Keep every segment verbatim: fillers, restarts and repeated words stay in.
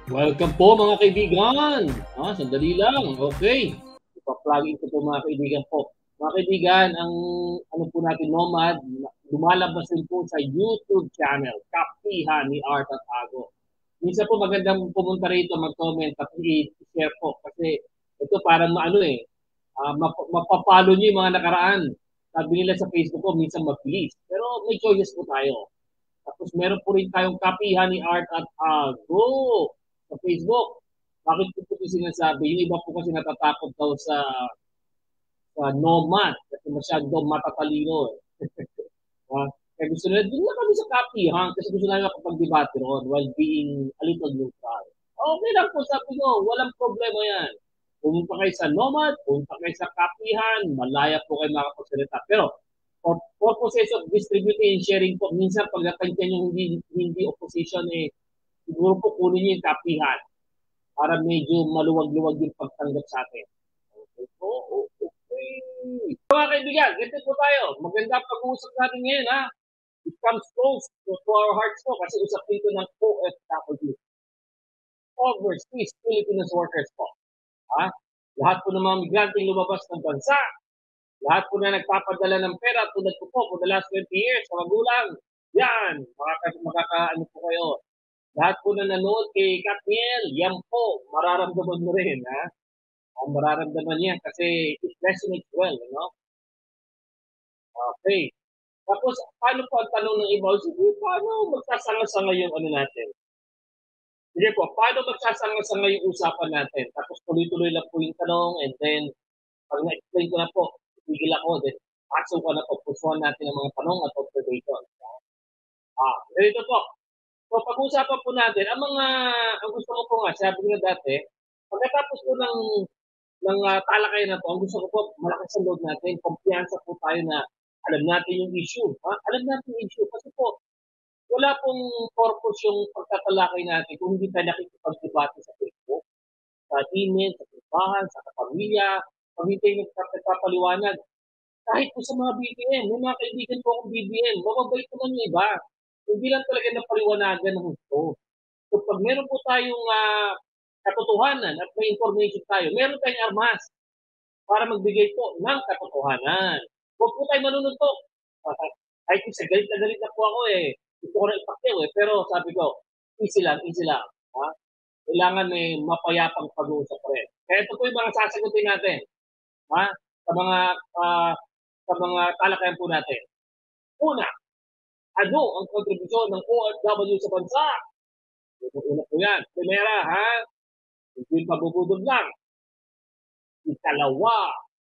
Welcome po mga kaibigan. Ah, sandali lang. Okay. Ipa-plugin ko po mga kaibigan po. Mga kaibigan, ang ano po natin, Nomad, lumalabas din po sa YouTube channel, Kapihan ni Art at Ago. Minsan po magandang pumunta rito, mag-comment at i-share po. Kasi ito parang maano eh, uh, map- mapapalo nyo yung mga nakaraan. Sabi nila sa Facebook ko, minsan mabilis. Pero may choices po tayo. Tapos meron po rin tayong kapihan ni Art at Ago sa Facebook. Bakit ko po ito sinasabi? Yung iba po kasi natatakot daw sa sa Nomad kasi masyadong matatalino. Eh. uh, kaya gusto nila, doon na kami sa kapihan kasi gusto namin makapag-debate ron while being a little neutral. Okay lang po, sabi ko, walang problema yan. Pumunta kayo sa Nomad, pumunta kayo sa kapihan, malaya po kayo makapagsalita. Pero for purposes of distributing and sharing po, minsan pagdating dyan yung hindi, hindi opposition, eh, siguro po kunin niyo yung kapihan para medyo maluwag-luwag yung pagtanggap sa atin. Okay po? Okay. So, mga kaibigan, ganito po tayo. Maganda pag-uusap natin ngayon, ha? It comes close to, to our hearts po kasi usapin ko ng O F W. Overseas Filipinos workers po. Ha? Lahat po ng mga migranteng lumabas ng bansa, lahat po na nagpapadala ng pera tulad ko po for the last twenty years sa magulang. Yan, makaka, makaka ano po kayo. Lahat po na nanood kay Katniel, yan po, mararamdaman mo rin, ha? Ang mararamdaman niya kasi it resonates well, no? Okay. Tapos, paano po ang tanong ng iba? Sige, paano magsasanga-sanga yung ano natin? Sige po, paano magsasanga-sanga yung usapan natin? Tapos tuloy-tuloy lang po yung tanong and then pag na-explain ko na po, tigil ako, then pasok ko na po, pusuan natin ang mga tanong at observation. Ah, ganito po. So, pag-uusapan po natin, ang mga, ang gusto ko po nga, sabi ko na dati, pagkatapos po ng, ng uh, talakayan na to, ang gusto ko po, malakas ang load natin, kumpiyansa po tayo na alam natin yung issue. Ha? Alam natin yung issue. Kasi po, wala pong purpose yung pagtatalakay natin kung hindi tayo nakikipag-debate sa Facebook, sa email, sa simbahan, sa kapamilya, pag hindi tayo nagpapaliwanag. Kahit po sa mga B B M, may mga kaibigan po akong B B M, mababait naman yung iba. Hindi lang talaga napaliwanagan ng gusto. So pag meron po tayong uh, katotohanan at may information tayo, meron tayong armas para magbigay po ng katotohanan. Huwag po tayo manununtok. Kahit isa, galit na galit na po ako eh. Gusto ko na ipakyaw eh. Pero sabi ko, easy lang, easy lang. Ha? Kailangan may mapayapang pag-uusap rin. Kaya ito po yung mga sasagutin natin. Ha? Sa mga uh, sa mga talakayan po natin. Una, ano ang kontribusyon ng O F W sa bansa? Ito una po yan. Primera, ha? Hindi pabubudog lang. Ikalawa,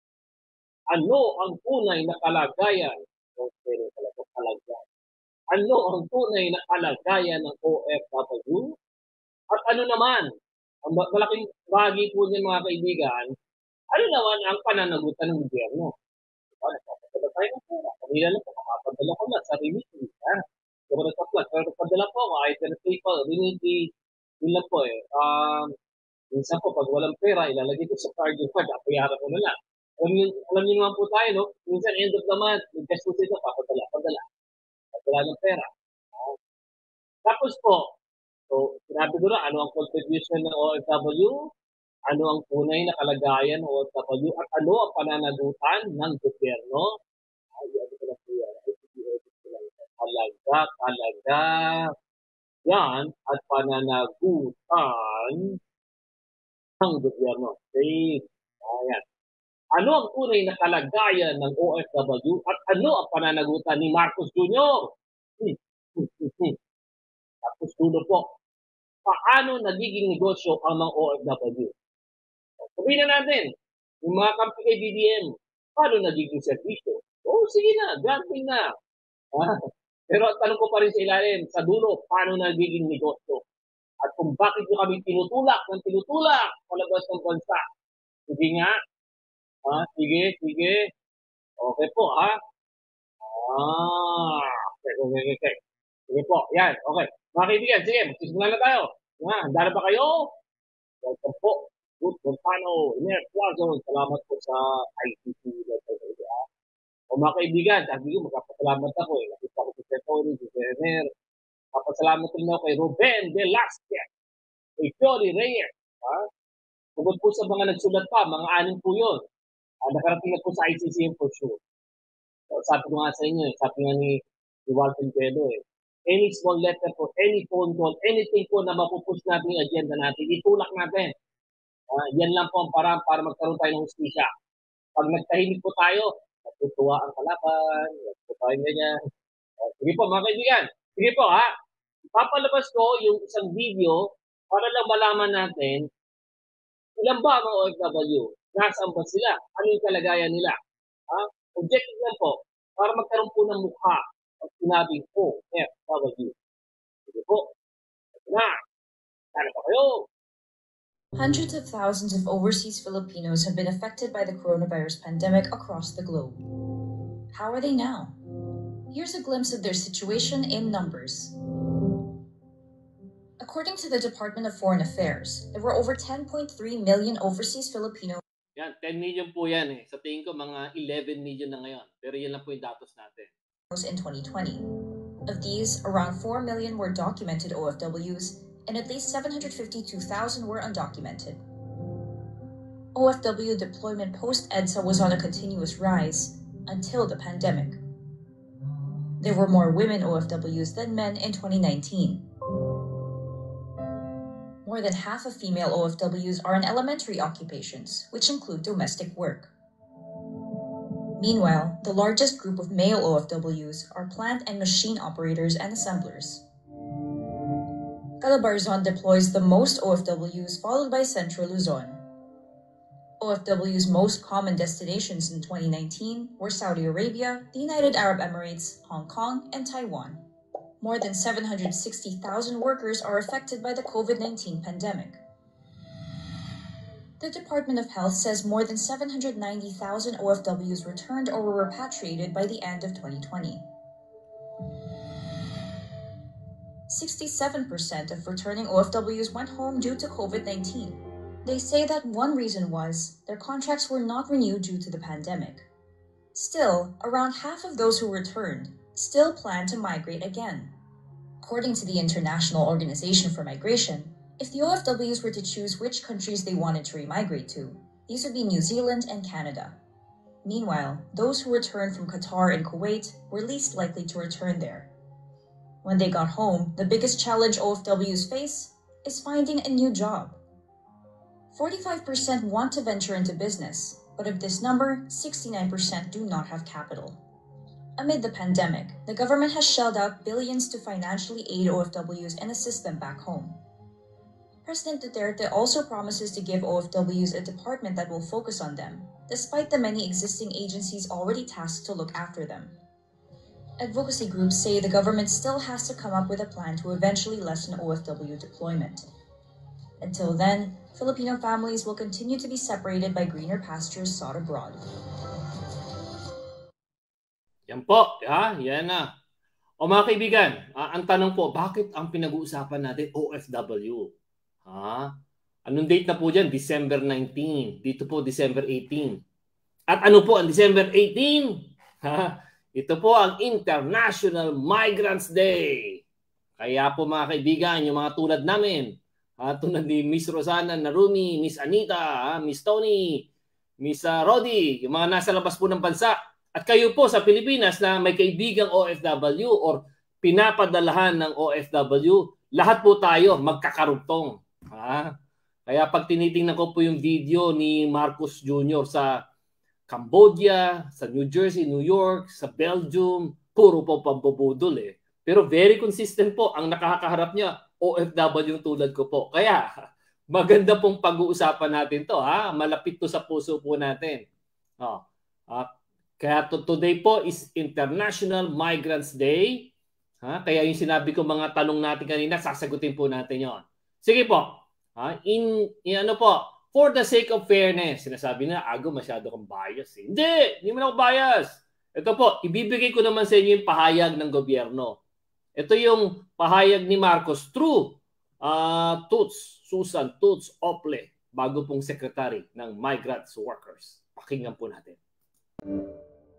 ano ang tunay na kalagayan? Okay, talaga kalagayan. Ano ang tunay na kalagayan ng O F W? At ano naman, ang malaking bahagi po niyan mga kaibigan, ano naman ang pananagutan ng gobyerno? Diba, nagpapadala tayo ng pera. Kanina lang po, makapadala ko na sa remedy. Ha? Pero nagpa-plug, pero nagpadala po ako, kahit na PayPal, remedy, yun lang po eh. Um, minsan po, pag walang pera, ilalagay ko sa card yung card, apayaran ko na lang. Alam niyo, alam niyo naman po tayo, no? Minsan, end of the month, mag-gastos ito, papadala, padala. Padala ng pera. Uh, tapos po, so, sinabi ko na, ano ang contribution ng O F W? Ano ang tunay na kalagayan ng O F W? At ano ang pananagutan ng gobyerno? Ay, ano ko na po yan. Talaga, talaga. Yan at pananagutan ng gobyerno. Okay. Ayan. Ano ang tunay na kalagayan ng O F W at ano ang pananagutan ni Marcos Junior? Hmm. Hmm. Hmm. Hmm. Tapos dulo po, paano nagiging negosyo ang mga O F W? Sabihin na natin, yung mga kampi kay B B M, paano nagiging servisyo? Oo, sige na, granting na. Ah, pero ang tanong ko pa rin sa ilalim, sa dulo, paano nagiging negosyo? At kung bakit nyo kami tinutulak ng tinutulak palabas ng bansa. Sige nga. Ha? Sige, sige. Okay po, ha? Ah, okay, okay, okay. okay. Sige po, yan, okay. Mga kaibigan, sige, magsisimula na tayo. Ha, handa na ba kayo? Welcome po. Good Montano, Iner Quazon, salamat po sa I C T. O mga kaibigan, sabi ko, magpapasalamat ako eh. Nakita ko si Sir Tony, si Sir Iner. Papasalamat rin ako kay Ruben Velasquez. kay Jory Reyes. Ha? Tugod po sa mga nagsulat pa, mga anim po yun. Uh, nakarating na po sa I C C M for sure. So, sabi ko nga sa inyo, sabi nga ni, ni Walton Pedro eh, any small letter po, any phone call, anything po na mapupush natin yung agenda natin, itulak natin. Uh, yan lang po ang parang para magkaroon tayo ng hustisya. Pag nagtahimik po tayo, natutuwa ang kalaban, natutuwa tayo ganyan. Uh, sige po mga kaibigan, sige po ha, papalabas ko yung isang video para lang malaman natin ilan ba ang O F W? Nasaan ba sila? Ano yung kalagayan nila? Ha? Objective lang po, para magkaroon po ng mukha at sinabing O F W. Sige po. Ito na. Sana pa kayo. Hundreds of thousands of overseas Filipinos have been affected by the coronavirus pandemic across the globe. How are they now? Here's a glimpse of their situation in numbers. According to the Department of Foreign Affairs, there were over ten point three million overseas Filipinos. Yan, ten million po yan eh. Sa tingin ko mga eleven million na ngayon. Pero yan lang po yung datos natin. In twenty twenty. Of these, around four million were documented O F Ws, and at least seven hundred fifty-two thousand were undocumented. O F W deployment post-EDSA was on a continuous rise until the pandemic. There were more women O F Ws than men in twenty nineteen. More than half of female O F Ws are in elementary occupations, which include domestic work. Meanwhile, the largest group of male O F Ws are plant and machine operators and assemblers. Calabarzon deploys the most O F Ws, followed by Central Luzon. O F Ws' most common destinations in twenty nineteen were Saudi Arabia, the United Arab Emirates, Hong Kong, and Taiwan. More than seven hundred sixty thousand workers are affected by the COVID nineteen pandemic. The Department of Health says more than seven hundred ninety thousand O F Ws returned or were repatriated by the end of twenty twenty. sixty-seven percent of returning O F Ws went home due to COVID nineteen. They say that one reason was their contracts were not renewed due to the pandemic. Still, around half of those who returned still plan to migrate again. According to the International Organization for Migration, if the O F Ws were to choose which countries they wanted to remigrate to, these would be New Zealand and Canada. Meanwhile, those who returned from Qatar and Kuwait were least likely to return there. When they got home, the biggest challenge O F Ws face is finding a new job. forty-five percent want to venture into business, but of this number, sixty-nine percent do not have capital. Amid the pandemic, the government has shelled out billions to financially aid O F Ws and assist them back home. President Duterte also promises to give O F Ws a department that will focus on them, despite the many existing agencies already tasked to look after them. Advocacy groups say the government still has to come up with a plan to eventually lessen O F W deployment. Until then, Filipino families will continue to be separated by greener pastures sought abroad. Yan po, ha? Yan na. O mga kaibigan, uh, ang tanong po, bakit ang pinag-uusapan natin O F W? Ha? Anong date na po dyan? December nineteenth. Dito po, December eighteenth. At ano po ang December eighteenth? Ha? Ito po ang International Migrants Day. Kaya po mga kaibigan, yung mga tulad namin, ha? Tulad ni Miss Rosana Narumi, Miss Anita, ha? Miss Tony, Miss uh, Rodi, yung mga nasa labas po ng bansa, at kayo po sa Pilipinas na may kaibigang O F W or pinapadalahan ng O F W, lahat po tayo magkakarugtong. Ha? Kaya pag tinitingnan ko po yung video ni Marcos Junior sa Cambodia, sa New Jersey, New York, sa Belgium, puro po pambubudol eh. Pero very consistent po ang nakakaharap niya, O F W tulad ko po. Kaya maganda pong pag-uusapan natin to, ha? Malapit to sa puso po natin. Oh. Uh, Kaya to today po is International Migrants Day. Ha? Kaya yung sinabi ko mga tanong natin kanina, sasagutin po natin yon. Sige po. Ha? In, in ano po, for the sake of fairness, sinasabi na, Ago, masyado kang bias. Eh. Hindi, hindi man ako bias. Ito po, ibibigay ko naman sa inyo yung pahayag ng gobyerno. Ito yung pahayag ni Marcos through uh, Toots, Susan Toots Ople, bago pong secretary ng Migrants Workers. Pakinggan po natin.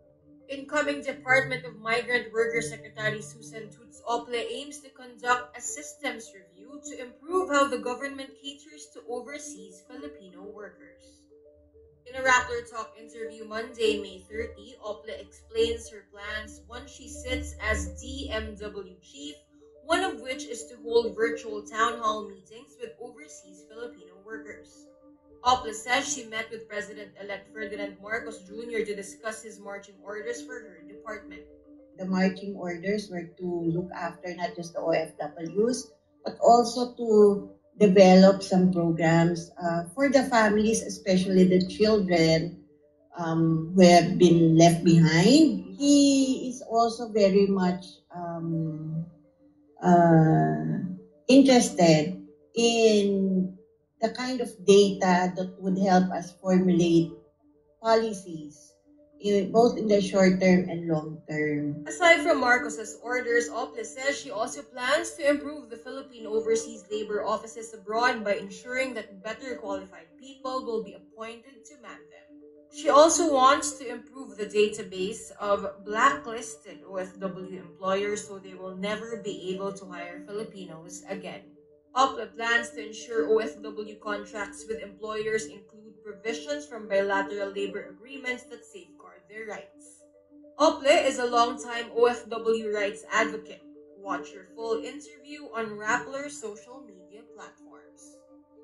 Incoming Department of Migrant Workers Secretary Susan Toots Ople aims to conduct a systems review to improve how the government caters to overseas Filipino workers. In a Rappler Talk interview Monday, May thirtieth, Ople explains her plans once she sits as D M W chief, one of which is to hold virtual town hall meetings with overseas Filipino workers. Ople says she met with President-elect Ferdinand Marcos Junior to discuss his marching orders for her department. The marching orders were to look after not just the O F Ws, but also to develop some programs uh, for the families, especially the children um, who have been left behind. He is also very much um, uh, interested in the kind of data that would help us formulate policies, in, both in the short term and long term. Aside from Marcos's orders, Ople says she also plans to improve the Philippine overseas labor offices abroad by ensuring that better qualified people will be appointed to man them. She also wants to improve the database of blacklisted O F W employers so they will never be able to hire Filipinos again. Ople plans to ensure O F W contracts with employers include provisions from bilateral labor agreements that safeguard their rights. Ople is a longtime O F W rights advocate. Watch her full interview on Rappler's social media platforms.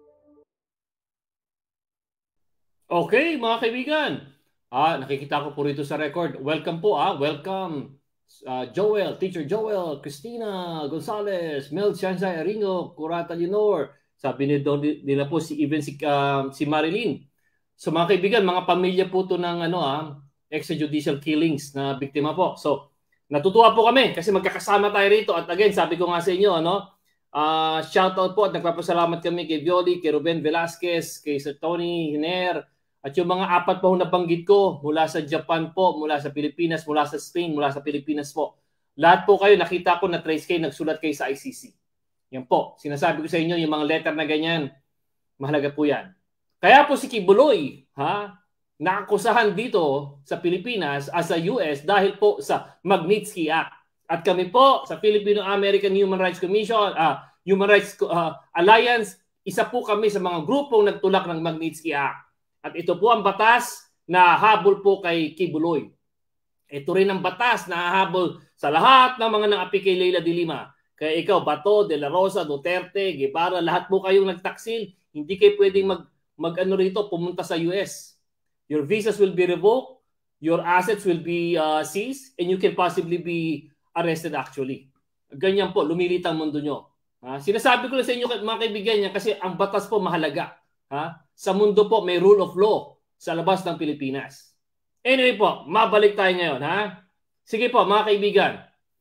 Okay, mga kaibigan. Ah, nakikita ko po rito sa record. Welcome po ah, welcome. Uh, Joel, Teacher Joel, Christina Gonzalez, Mel Chansay Aringo, Curata Leonor. Sabi nila po si even si, uh, si Marilyn. So mga kaibigan, mga pamilya po to ng ano ah, extrajudicial killings na biktima po. So natutuwa po kami kasi magkakasama tayo rito. At again, sabi ko nga sa inyo, ano, uh, shout out po at nagpapasalamat kami kay Violi, kay Ruben Velasquez, kay Sir Tony Hiner, at yung mga apat po nabanggit ko, mula sa Japan po, mula sa Pilipinas, mula sa Spain, mula sa Pilipinas po. Lahat po kayo, nakita ko na trace kayo, nagsulat kayo sa I C C. Yan po, sinasabi ko sa inyo, yung mga letter na ganyan, mahalaga po yan. Kaya po si Kibuloy, ha, nakakusahan dito sa Pilipinas as sa U S dahil po sa Magnitsky Act. At kami po sa Filipino-American Human Rights Commission, uh, Human Rights uh, Alliance, isa po kami sa mga grupong nagtulak ng Magnitsky Act. At ito po ang batas na habol po kay Kibuloy. Ito rin ang batas na habol sa lahat ng mga nang-api kay Leila de Lima. Kaya ikaw, Bato, De La Rosa, Duterte, Guevara, lahat po kayong nagtaksil. Hindi kayo pwedeng mag, mag ano rito, pumunta sa U S. Your visas will be revoked, your assets will be uh, seized, and you can possibly be arrested actually. Ganyan po, lumilit ang mundo nyo. Ha? Sinasabi ko lang sa inyo mga kaibigan niya kasi ang batas po mahalaga. Ha? Sa mundo po may rule of law sa labas ng Pilipinas. Anyway po, mabalik tayo ngayon. Ha? Sige po mga kaibigan.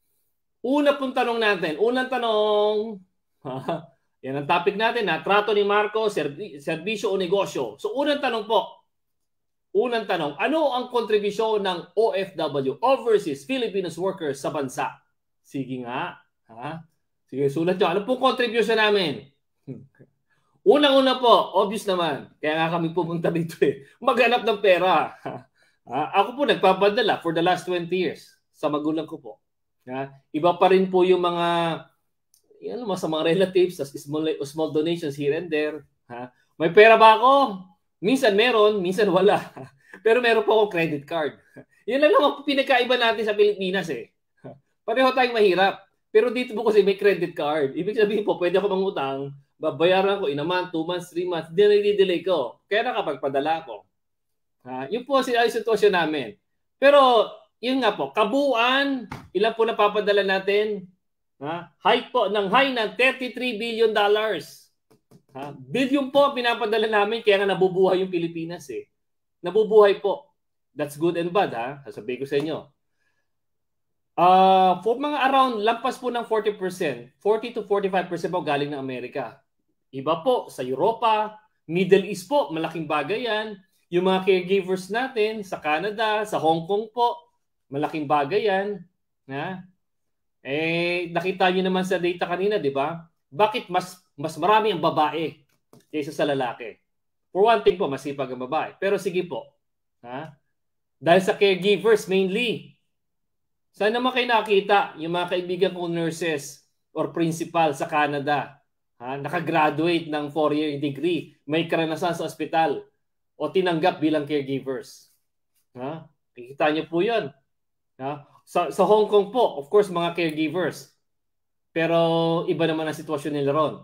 Una pong tanong natin. Unang tanong, ha? Yan ang topic natin. Ha? Trato ni Marcos, serbi serbisyo o negosyo. So unang tanong po. Unang tanong, ano ang kontribusyon ng O F W, Overseas Filipinos Workers sa bansa? Sige nga. Ha? Sige, sulat nyo. Ano pong kontribusyon namin? Unang-una po, obvious naman. Kaya nga kami pumunta dito eh. Maghanap ng pera. Uh, ako po nagpapadala for the last twenty years sa magulang ko po. Uh, iba pa rin po yung mga yan, sa mga relatives, small, small donations here and there. Uh, may pera ba ako? Minsan meron, minsan wala. Pero meron po akong credit card. Yan lang naman po pinagkaiba natin sa Pilipinas eh. Pareho tayong mahirap. Pero dito po kasi may credit card. Ibig sabihin po, pwede ako mangutang, babayaran ko in a month, two months, three months, dinay-delay ko. Kaya nakapagpadala ko. Ha, yun po ay sitwasyon namin. Pero, yun nga po, kabuuan, ilan po napapadala natin? Ha? High po, ng high ng thirty-three billion dollars. Ha? Billion po pinapadala namin, kaya nga nabubuhay yung Pilipinas eh. Nabubuhay po. That's good and bad ha, sasabihin ko sa inyo. Uh, for mga around, lampas po ng forty percent, forty to forty-five percent po galing ng Amerika. Iba po sa Europa, Middle East po, malaking bagay yan. Yung mga caregivers natin sa Canada, sa Hong Kong po, malaking bagay yan. Ha? Eh, nakita nyo naman sa data kanina, di ba? Bakit mas, mas marami ang babae kaysa sa lalaki? For one thing po, masipag ang babae. Pero sige po. Ha? Dahil sa caregivers mainly, Sana naman kayo nakita yung mga kaibigan kong nurses or principal sa Canada. Ha? Nakagraduate ng four-year degree, may karanasan sa ospital o tinanggap bilang caregivers. Ha? Kikita niyo po yun. Ha? Sa, sa Hong Kong po, of course, mga caregivers. Pero iba naman ang sitwasyon nila ron.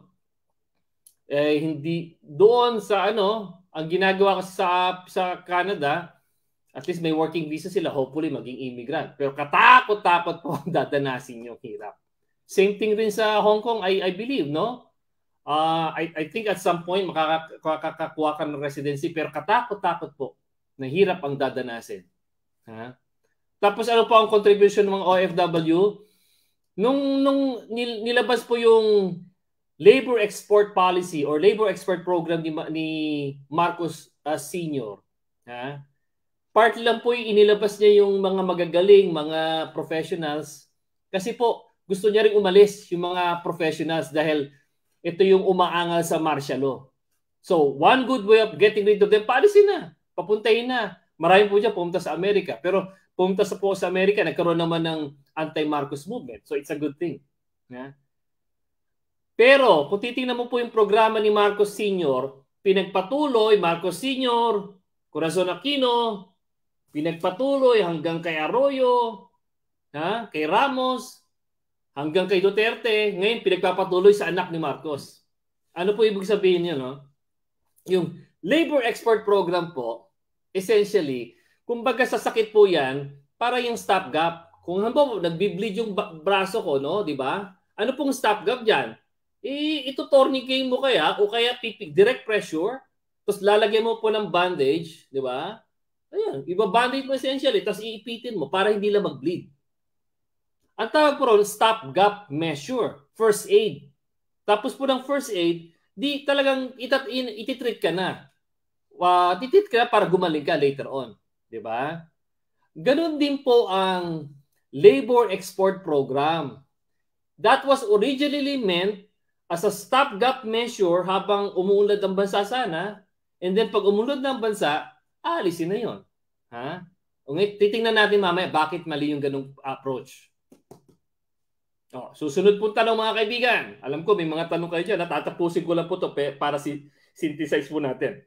Eh, hindi doon sa ano, ang ginagawa ko sa, sa Canada, at least may working visa sila, hopefully maging immigrant. Pero katakot-takot po ang dadanasin yung hirap. Same thing rin sa Hong Kong, I, I believe, no? Uh, I, I think at some point makakakuha ka ng residency, pero katakot-takot po na hirap ang dadanasin. Ha? Tapos ano po ang contribution ng mga O F W? Nung, nung nilabas po yung Labor Export Policy or Labor Export Program ni, ni Marcos uh, Senior, ha? Part lang po yung inilabas niya yung mga magagaling, mga professionals. Kasi po, gusto niya rin umalis yung mga professionals dahil ito yung umaangal sa martial law. So, one good way of getting rid of them, policy na. Papuntahin na. Marami po dyan pumunta sa Amerika. Pero pumunta sa po sa Amerika, nagkaroon naman ng anti-Marcos movement. So, it's a good thing. Yeah? Pero, kung titingnan mo po yung programa ni Marcos Senior, pinagpatuloy, Marcos Senior, Corazon Aquino, pinagpatuloy hanggang kay Arroyo, ha? Kay Ramos, hanggang kay Duterte, ngayon pinagpapatuloy sa anak ni Marcos. Ano po ibig sabihin niyo, no? Yung Labor Export Program po, essentially, kumbaga sa sakit po yan, para yung stopgap. Kung halimbawa, nagbi-bleed yung braso ko, no? Di ba? Ano pong stopgap dyan? E, ito tourniquet mo kaya, o kaya pipig, direct pressure, tapos lalagyan mo po ng bandage, di ba? Ayan, ibabandage mo essentially, tapos iipitin mo para hindi lang mag-bleed. Ang tawag po ron, stop-gap measure, first aid. Tapos po ng first aid, di talagang itat ititreat ka na. Uh, titreat ka na para gumaling ka later on. Diba? Ganun din po ang Labor Export Program. That was originally meant as a stop-gap measure habang umuunlad ang bansa sana, and then pag umunlad ng bansa, alisin na yun. Ha? Okay, titingnan natin mamaya bakit mali yung ganung approach. Oh, susunod po tanong mga kaibigan. Alam ko may mga tanong kayo dyan. Natatapusin ko lang po ito para si synthesize po natin.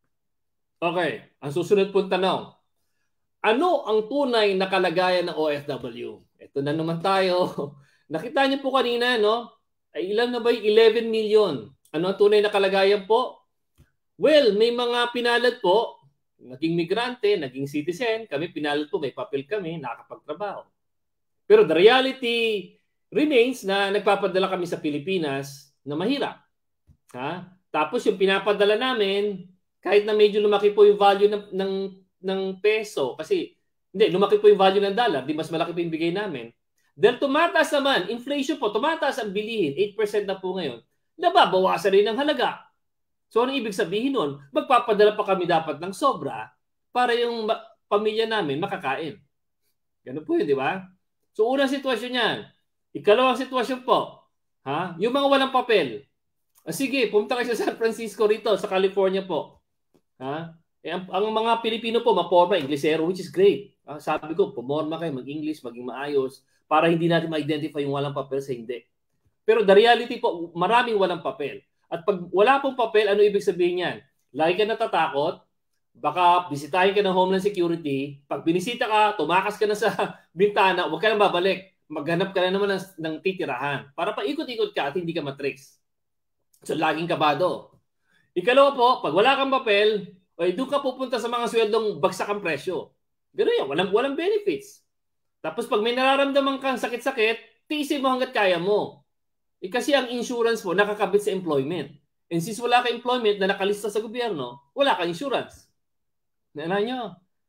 Okay, ang susunod po tanong. Ano ang tunay na kalagayan ng O F W? Ito na naman tayo. Nakita niyo po kanina, no? Ay, ilan na ba yung eleven million? Ano ang tunay na kalagayan po? Well, may mga pinalad po. Naging migrante, naging citizen. Kami pinalad po, may papel kami, nakakapagtrabaho. Pero the reality remains na nagpapadala kami sa Pilipinas na mahirap. Ha? Tapos yung pinapadala namin, kahit na medyo lumaki po yung value ng, ng, ng peso, kasi hindi, lumaki po yung value ng dollar, di mas malaki po yung bigay namin. Dahil tumataas naman, inflation po, tumataas ang bilihin, eight percent na po ngayon, nababawasan rin ang halaga. So, ano ibig sabihin nun? Magpapadala pa kami dapat ng sobra para yung pamilya namin makakain. Ganun po yun, di ba? So, unang sitwasyon yan. Ikalawang sitwasyon po, ha? Yung mga walang papel. Ah, sige, pumunta kayo sa San Francisco rito, sa California po. Ha? Eh, ang, ang mga Pilipino po, maporma, Inglesero, which is great. Ah, sabi ko, pumorma kayo, mag-English, maging maayos, para hindi natin ma-identify yung walang papel sa hindi. Pero the reality po, maraming walang papel. At pag wala pong papel, ano ibig sabihin yan? Lagi ka natatakot, baka bisitahin ka ng Homeland Security, pag binisita ka, tumakas ka na sa bintana, huwag ka nang babalik. Maghanap ka na naman ng, ng titirahan para paikot-ikot ka at hindi ka matrix. So, laging kabado. Ikalawa po, pag wala kang papel, ay doon ka pupunta sa mga sweldong bagsak ang presyo. Gano'n yan, walang, walang benefits. Tapos pag may nararamdaman kang sakit-sakit, tiisin mo hanggat kaya mo. Eh, kasi ang insurance po nakakabit sa employment. And since wala kang employment na nakalista sa gobyerno, wala kang insurance. Naalala nyo?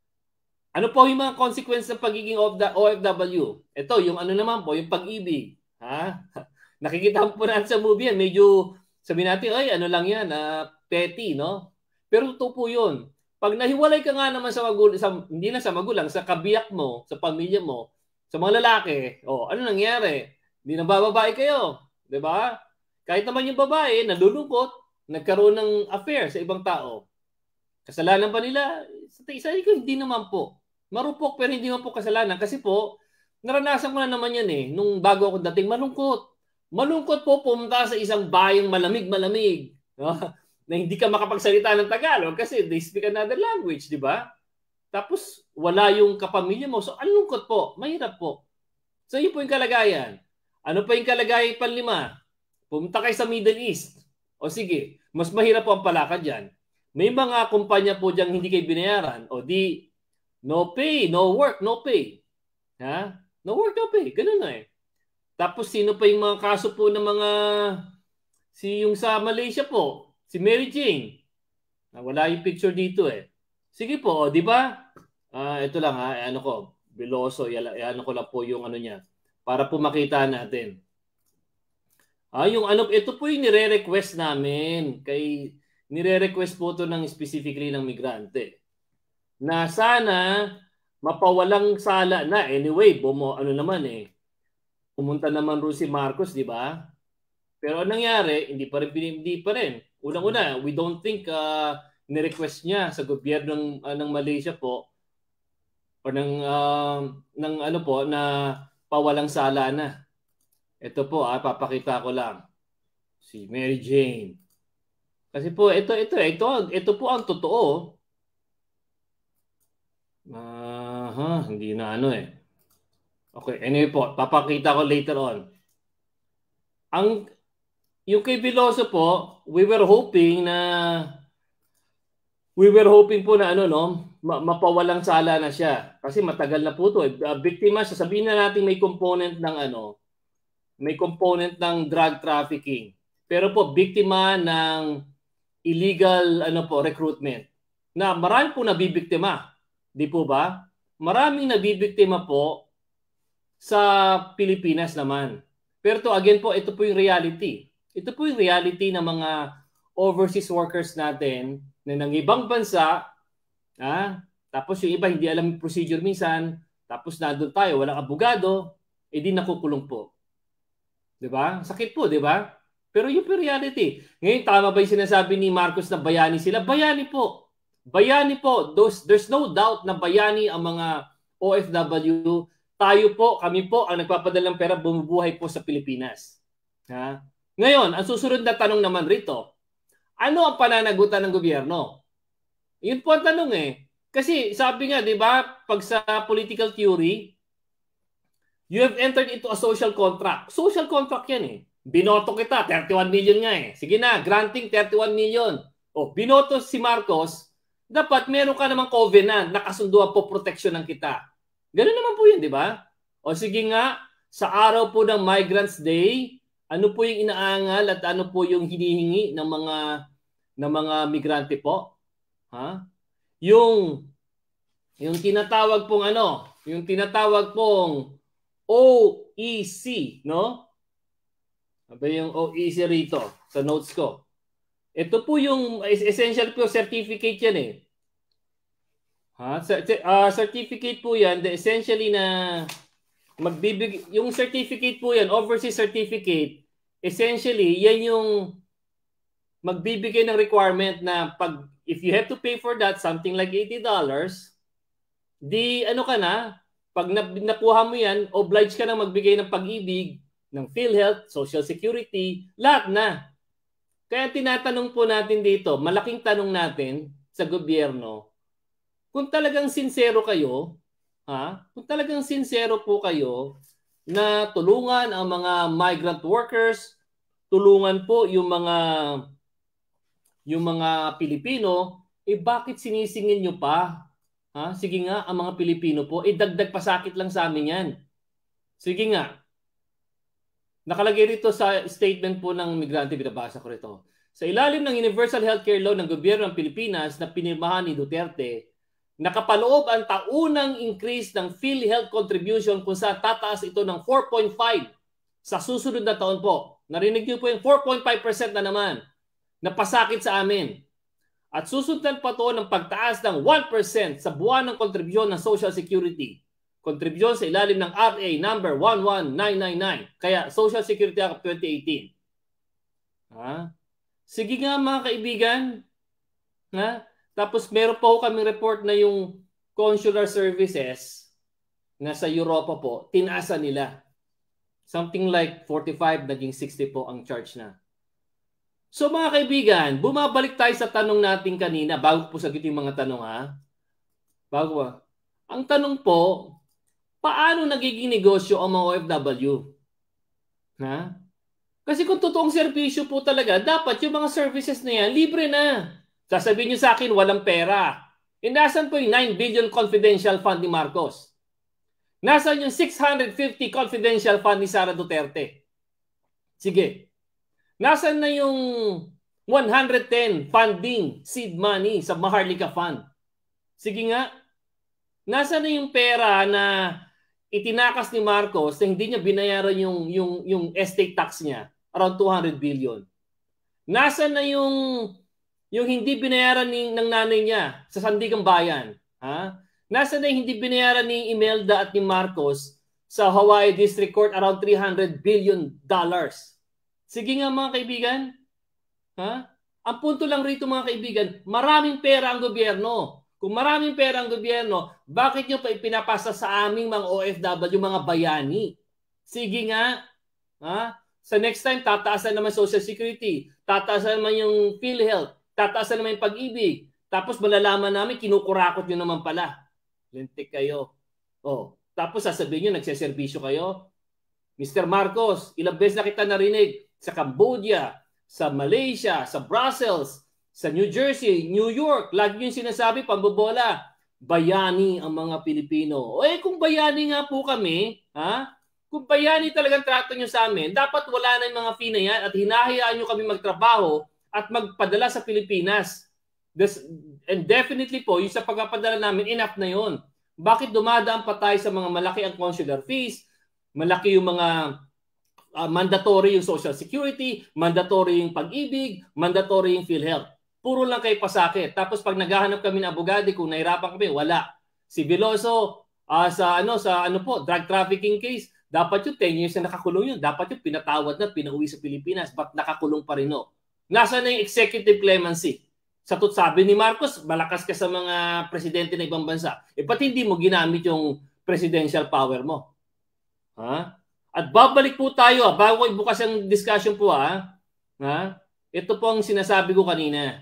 Ano po yung mga consequence ng pagiging O F W? Ito, yung ano naman po, yung pag-ibig. Ha? Nakikita po natin sa movie yan. Medyo sabihin natin, ay, ano lang yan, uh, petty, no? Pero totoo po yun. Pag nahiwalay ka nga naman sa magulang, sa, hindi na sa magulang, sa kabiyak mo, sa pamilya mo, sa mga lalaki, oh, ano nangyari? Hindi na bababae kayo. Diba? Kahit naman yung babae, nalulungkot, nagkaroon ng affair sa ibang tao. Kasalanan pa nila? Sa isa ko, hindi naman po. Marupok pero hindi naman po kasalanan. Kasi po, Naranasan ko na naman yan eh. Nung bago ako dating, malungkot. Malungkot po pumunta sa isang bayang malamig-malamig. No? Na hindi ka makapagsalita ng Tagalog kasi they speak another language, di ba? Tapos wala yung kapamilya mo. So, ang lungkot po. Mahirap po. So, yun po yung kalagayan. Ano pa yung kalagayan panlima? Pumunta kayo sa Middle East. O sige, mas mahirap po ang palakad dyan. May mga kumpanya po dyan hindi kayo binayaran. O di, no pay, no work, no pay. Ha? No work, no pay. Ganun na eh. Tapos sino pa yung mga kaso po ng mga, si yung sa Malaysia po, si Mary Jane. Wala yung picture dito eh. Sige po, di ba? Uh, ito lang ha, ano ko, Veloso, ano ko lang po yung ano niya. Para po makita natin. Ah, yung ano, ito po yung nire-request namin. Kay, nire-request po ito ng specifically ng migrante. Na sana mapawalang sala na. Anyway, bumo, ano naman eh. Pumunta naman rin si Marcos, di ba? Pero anong nangyari, hindi pa rin, hindi pa rin. Unang-una, we don't think uh, ni-request niya sa gobyerno ng, uh, ng Malaysia po o ng, uh, ng ano po, na pawalang sala na. Ito po, ah, papakita ko lang. Si Mary Jane. Kasi po, ito, ito, ito, ito po ang totoo. Uh, hindi na ano eh. Okay, anyway po, papakita ko later on. Ang, yung kay Veloso po, we were hoping na, we were hoping po na ano, no, mapawalang sala na siya. Kasi matagal na po ito. Uh, biktima siya, sabihin na natin may component ng ano, may component ng drug trafficking. Pero po, biktima ng illegal ano po, recruitment. Na marami po nabibiktima. Di po ba? Maraming nabibiktima po sa Pilipinas naman. Pero to again po, ito po yung reality. Ito po yung reality ng mga overseas workers natin na ng ibang bansa, ah, tapos yung iba hindi alam yung procedure minsan, tapos nandun tayo, walang abogado, edi nakukulong po. Diba? Sakit po, diba? Pero yung reality. Ngayon, tama ba yung sinasabi ni Marcos na bayani sila? Bayani po. Bayani po. Those, there's no doubt na bayani ang mga O F W. Tayo po, kami po, ang nagpapadalang pera, bumubuhay po sa Pilipinas. Ha? Ngayon, ang susunod na tanong naman rito, ano ang pananagutan ng gobyerno? Yun po ang tanong eh. Kasi sabi nga, di ba, pag sa political theory, you have entered into a social contract. Social contract yan eh. Binoto kita, thirty-one million nga eh. Sige na, granting thirty-one million. O, binoto si Marcos, dapat meron ka namang covenant, nakasunduan po proteksyonan kita. Ganun naman po yun, di ba? O sige nga, sa araw po ng Migrants Day, ano po yung inaangal at ano po yung hinihingi ng mga ng mga migrante po? Ha? Yung yung tinatawag pong ano, yung tinatawag pong O E C, no? Ano yung O E C rito sa notes ko? Ito po yung essential po certificate yan eh. Ha? Uh, certificate po yan, the essentially na magbibig yung certificate po yan, overseas certificate, essentially yan yung magbibigay ng requirement na pag if you have to pay for that something like eighty dollars, di ano ka na, pag nakuha mo yan, obliged ka na magbigay ng pag-ibig, ng PhilHealth, Social Security, lahat na. Kaya tinatanong po natin dito, malaking tanong natin sa gobyerno, kung talagang sincero kayo, ha? Kung talagang sincero po kayo na tulungan ang mga migrant workers, tulungan po yung mga yung mga Pilipino, eh bakit sinisingil nyo pa? Ha? Sige nga, ang mga Pilipino po, eh dagdag pasakit lang sa amin yan. Sige nga. Nakalagay rito sa statement po ng migrante, binabasa ko rito. Sa ilalim ng Universal Healthcare Law ng gobyerno ng Pilipinas na pinirmahan ni Duterte, nakapaloob ang taunang increase ng PhilHealth contribution kung saan tataas ito ng four point five sa susunod na taon po. Narinig niyo po yung four point five percent na naman na pasakit sa amin. At susundan pa to ng pagtaas ng one percent sa buwan ng kontribusyon ng Social Security. Kontribusyon sa ilalim ng R A number one one nine nine nine. Kaya Social Security Act of twenty eighteen. Ha? Sige nga mga kaibigan. Ha? Tapos meron pa ho kaming report na yung consular services na sa Europa po, tinaasa nila. Something like forty-five, naging sixty po ang charge na. So mga kaibigan, bumabalik tayo sa tanong natin kanina, bago po sagutin yung mga tanong ha. Bago ba? Ang tanong po, paano nagiging negosyo ang mga O F W? Ha? Kasi kung totoong serbisyo po talaga, dapat yung mga services na yan, libre na. Sasabihin nyo sa akin, walang pera. E nasan po yung nine billion confidential fund ni Marcos? Nasaan yung six hundred fifty confidential fund ni Sara Duterte? Sige. Nasaan na yung one hundred ten funding seed money sa Maharlika Fund? Sige nga. Nasaan na yung pera na itinakas ni Marcos na hindi niya binayaran yung, yung, yung estate tax niya? Around two hundred billion. Nasaan na yung, yung hindi binayaran ni, ng nanay niya sa Sandigang Bayan? Ha? Nasaan na yung hindi binayaran ni Imelda at ni Marcos sa Hawaii District Court around three hundred billion dollars? Sige nga mga kaibigan. Ha? Ang punto lang rito mga kaibigan, maraming pera ang gobyerno. Kung maraming pera ang gobyerno, bakit nyo pa ipinapasa sa aming mga O F W, mga bayani? Sige nga. Ha? Sa next time, tataasan naman Social Security, tataasan naman yung PhilHealth, tataasan naman yung Pag-ibig. Tapos malalaman namin, kinukurakot nyo naman pala. Lintik kayo. Oh. Tapos sasabihin nyo, nagseservisyo kayo. Mister Marcos, ilang beses na kita narinig sa Cambodia, sa Malaysia, sa Brussels, sa New Jersey, New York, lagi yung sinasabi, pambobola, bayani ang mga Pilipino. O eh kung bayani nga po kami, ha? Kung bayani talagang trato nyo sa amin, dapat wala na yung mga fee na yan at hinahayaan nyo kami magtrabaho at magpadala sa Pilipinas. This, and definitely po, yung sa pagpapadala namin, enough na yon. Bakit dumadaan pa tayo sa mga malaki ang consular fees, malaki yung mga Uh, mandatory yung Social Security, mandatory yung Pag-ibig, mandatory yung PhilHealth. Puro lang kayo pasakit. Tapos pag naghahanap kami ng abogado, kung nahirapan kami, wala. Si Veloso, uh, sa ano sa ano po, drug trafficking case, dapat yung ten years na nakakulong yun. Dapat yung pinatawad na, pinauwi sa Pilipinas, but nakakulong pa rin no. Nasaan na yung executive clemency? Sa sabi ni Marcos, malakas ka sa mga presidente ng ibang bansa. Eh, ba't hindi mo ginamit yung presidential power mo? Ha? At babalik po tayo, ah, bago ko ibukas ang discussion po. Ah. Ha? Ito po ang sinasabi ko kanina.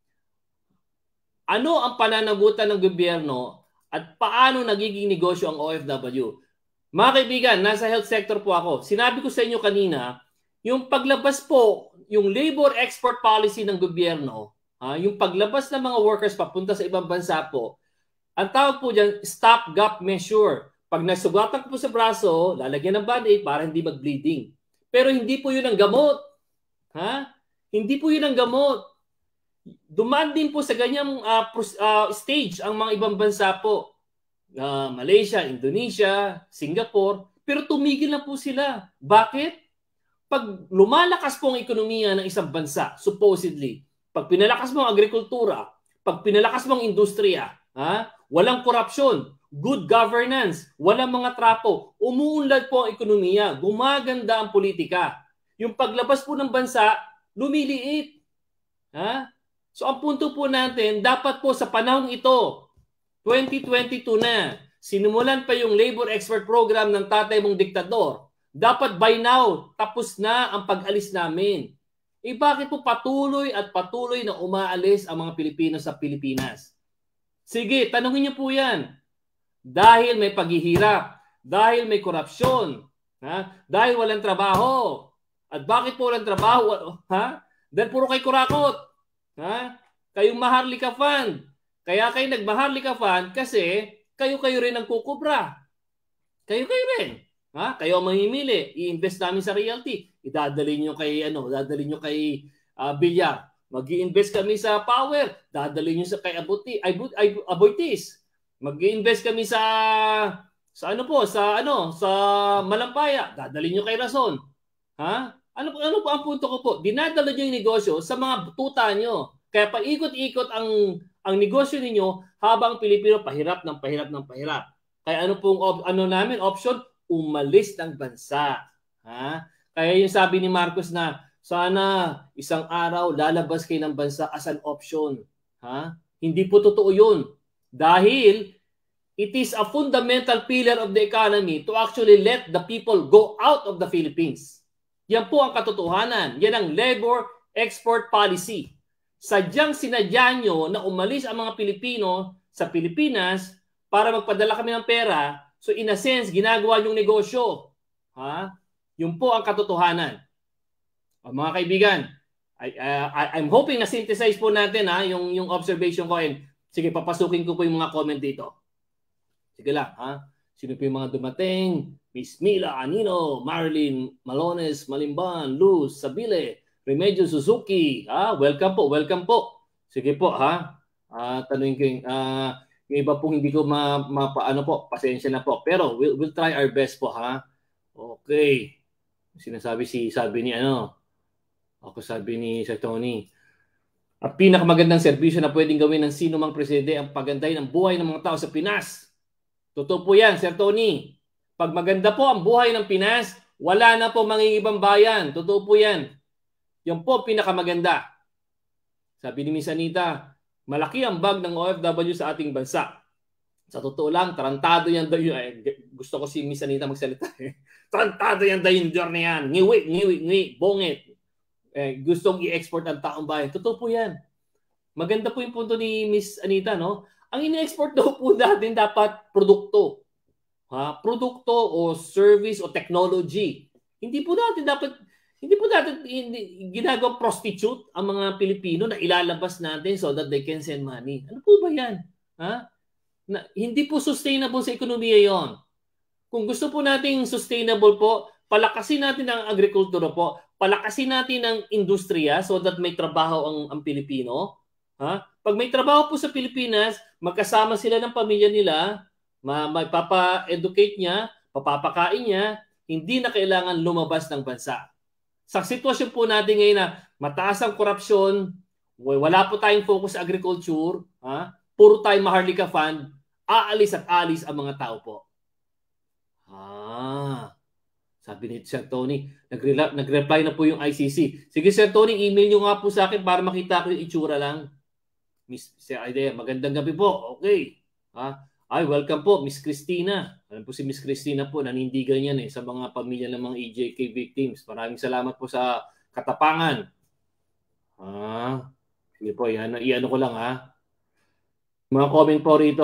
Ano ang pananagutan ng gobyerno at paano nagiging negosyo ang O F W? Mga kaibigan, nasa health sector po ako. Sinabi ko sa inyo kanina, yung paglabas po, yung labor export policy ng gobyerno, ha, yung paglabas ng mga workers papunta sa ibang bansa po, ang tawag po dyan, stopgap measure. Pag nasugatan ko po sa braso, lalagyan ng band-aid para hindi mag-bleeding. Pero hindi po yun ang gamot. Ha? Hindi po yun ang gamot. Dumaan din po sa ganyang uh, uh, stage ang mga ibang bansa po. Uh, Malaysia, Indonesia, Singapore. Pero tumigil na po sila. Bakit? Pag lumalakas po ang ekonomiya ng isang bansa, supposedly, pag pinalakas mo ang agrikultura, pag pinalakas mo ang industriya, ha? Walang korupsyon, good governance, walang mga trapo, umuunlad po ang ekonomiya, gumaganda ang politika. Yung paglabas po ng bansa, lumiliit. Ha? So ang punto po natin, dapat po sa panahon ito, twenty twenty-two na, sinimulan pa yung labor export program ng tatay mong diktador. Dapat by now, tapos na ang pag-alis namin. Eh bakit po patuloy at patuloy na umaalis ang mga Pilipino sa Pilipinas? Sige, tanungin niyo po yan. Dahil may paghihirap, dahil may korupsyon, ha? Dahil walang trabaho. At bakit po walang trabaho? Ha? Dahil puro kayo kurakot. Ha? Kayong Maharlika Fund. Kaya kayo nag-Maharlika Fund kasi kayo-kayo rin ang kukubra. Kayo-kayo rin. Ha? Kayo ang mamimili. I-invest namin sa realty. Idadalhin nyo kay, ano, dadalhin nyo kay uh, Bilyar. Mag-i-invest kami sa power. Dadalhin nyo sa kay Abuti, Aboitis. Mag-i-invest kami sa sa ano po, sa ano, sa Malampaya. Dadalhin nyo kay Rason. Ha? Ano po ano po ang punto ko po? Dinadala niyo yung negosyo sa mga tuta nyo. Kaya paikot-ikot ang ang negosyo ninyo habang Pilipino pahirap ng pahirap ng pahirap. Kaya ano pong op, ano namin option? Umalis ng bansa. Ha? Kaya yung sabi ni Marcos na sana isang araw lalabas kayo ng bansa as an option. Ha? Hindi po totoo 'yun. Dahil it is a fundamental pillar of the economy to actually let the people go out of the Philippines. Yan po ang katotohanan. Yan ang labor export policy. Sadyang sinadya nyo na umalis ang mga Pilipino sa Pilipinas para magpadala kami ng pera. So in a sense, ginagawa yung negosyo. Ha? Yun po ang katotohanan. O, mga kaibigan, I, uh, I, I'm hoping na synthesize po natin ha, yung, yung observation ko. And, sige, papasukin ko po yung mga comment dito. Sige lang, ha? Sino po yung mga dumating? Miss Mila Anino, Marilyn Malones, Malimban, Luz Sabile, Remedio Suzuki. Ah, welcome po, welcome po. Sige po, ha? Ah, tanungin ko yung, ah, yung iba pong hindi ko ma, ma ano po, pasensya na po. Pero we'll, we'll try our best po, ha? Okay. Sinasabi si, sabi ni ano, ako sabi ni Sir Tony, ang pinakamagandang serbisyo na pwedeng gawin ng sino mang presidente ang paganday ng buhay ng mga tao sa Pinas. Totoo po yan, Sir Tony. Pag maganda po ang buhay ng Pinas, wala na po mangingibang bayan. Totoo po yan. Yan po pinakamaganda. Sabi ni Miss Anita, malaki ang bag ng O F W sa ating bansa. Sa totoo lang, tarantado yan daw yun. Ay, gusto ko si Miss Anita magsalita. Tarantado yan daw yung na yan. Ngiwi, ngiwi, ngiwi, bongit. Eh, gustong i-export ang taong bayan. Totoo po yan. Maganda po yung punto ni Miss Anita, no? Ang ini-export daw po natin dapat produkto. Ha? Produkto o service o technology. Hindi po natin dapat hindi po natin hindi, ginagawa prostitute ang mga Pilipino na ilalabas natin so that they can send money. Ano po ba yan? Ha? Na, hindi po sustainable sa ekonomiya yon. Kung gusto po nating sustainable po, palakasin natin ang agrikultura po, palakasin natin ang industriya so that may trabaho ang, ang Pilipino. Ha? Pag may trabaho po sa Pilipinas, magkasama sila ng pamilya nila, mapapa-educate niya, papapakain niya, hindi na kailangan lumabas ng bansa. Sa sitwasyon po natin ngayon na mataas ang korupsyon, wala po tayong focus sa agriculture, ha? Puro tayong Maharlika Fund, aalis at alis ang mga tao po. Ah, sabi ni Sir Tony, nagre- nag-reply na po yung I C C. Sige Sir Tony, email nyo nga po sa akin para makita ko yung itsura lang. Miss Sir Idea, magandang gabi po. Okay. Ha? Ay, welcome po, Miss Christina. Alam po si Miss Christina po, nanindigan yan eh sa mga pamilya ng mga E J K victims. Maraming salamat po sa katapangan. Ah, sige po, yan, iano ko lang ha. Mga comment po rito.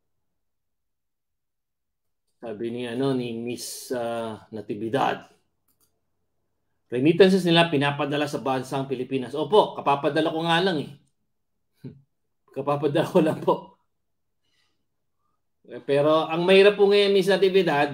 Sabi ni ano ni Miss uh, Natividad. Remittances nila pinapadala sa bansang Pilipinas. Opo, kapapadala ko nga lang eh. Kapapadala ko lang po. Pero ang mahirap po ngayon, Miss Natividad,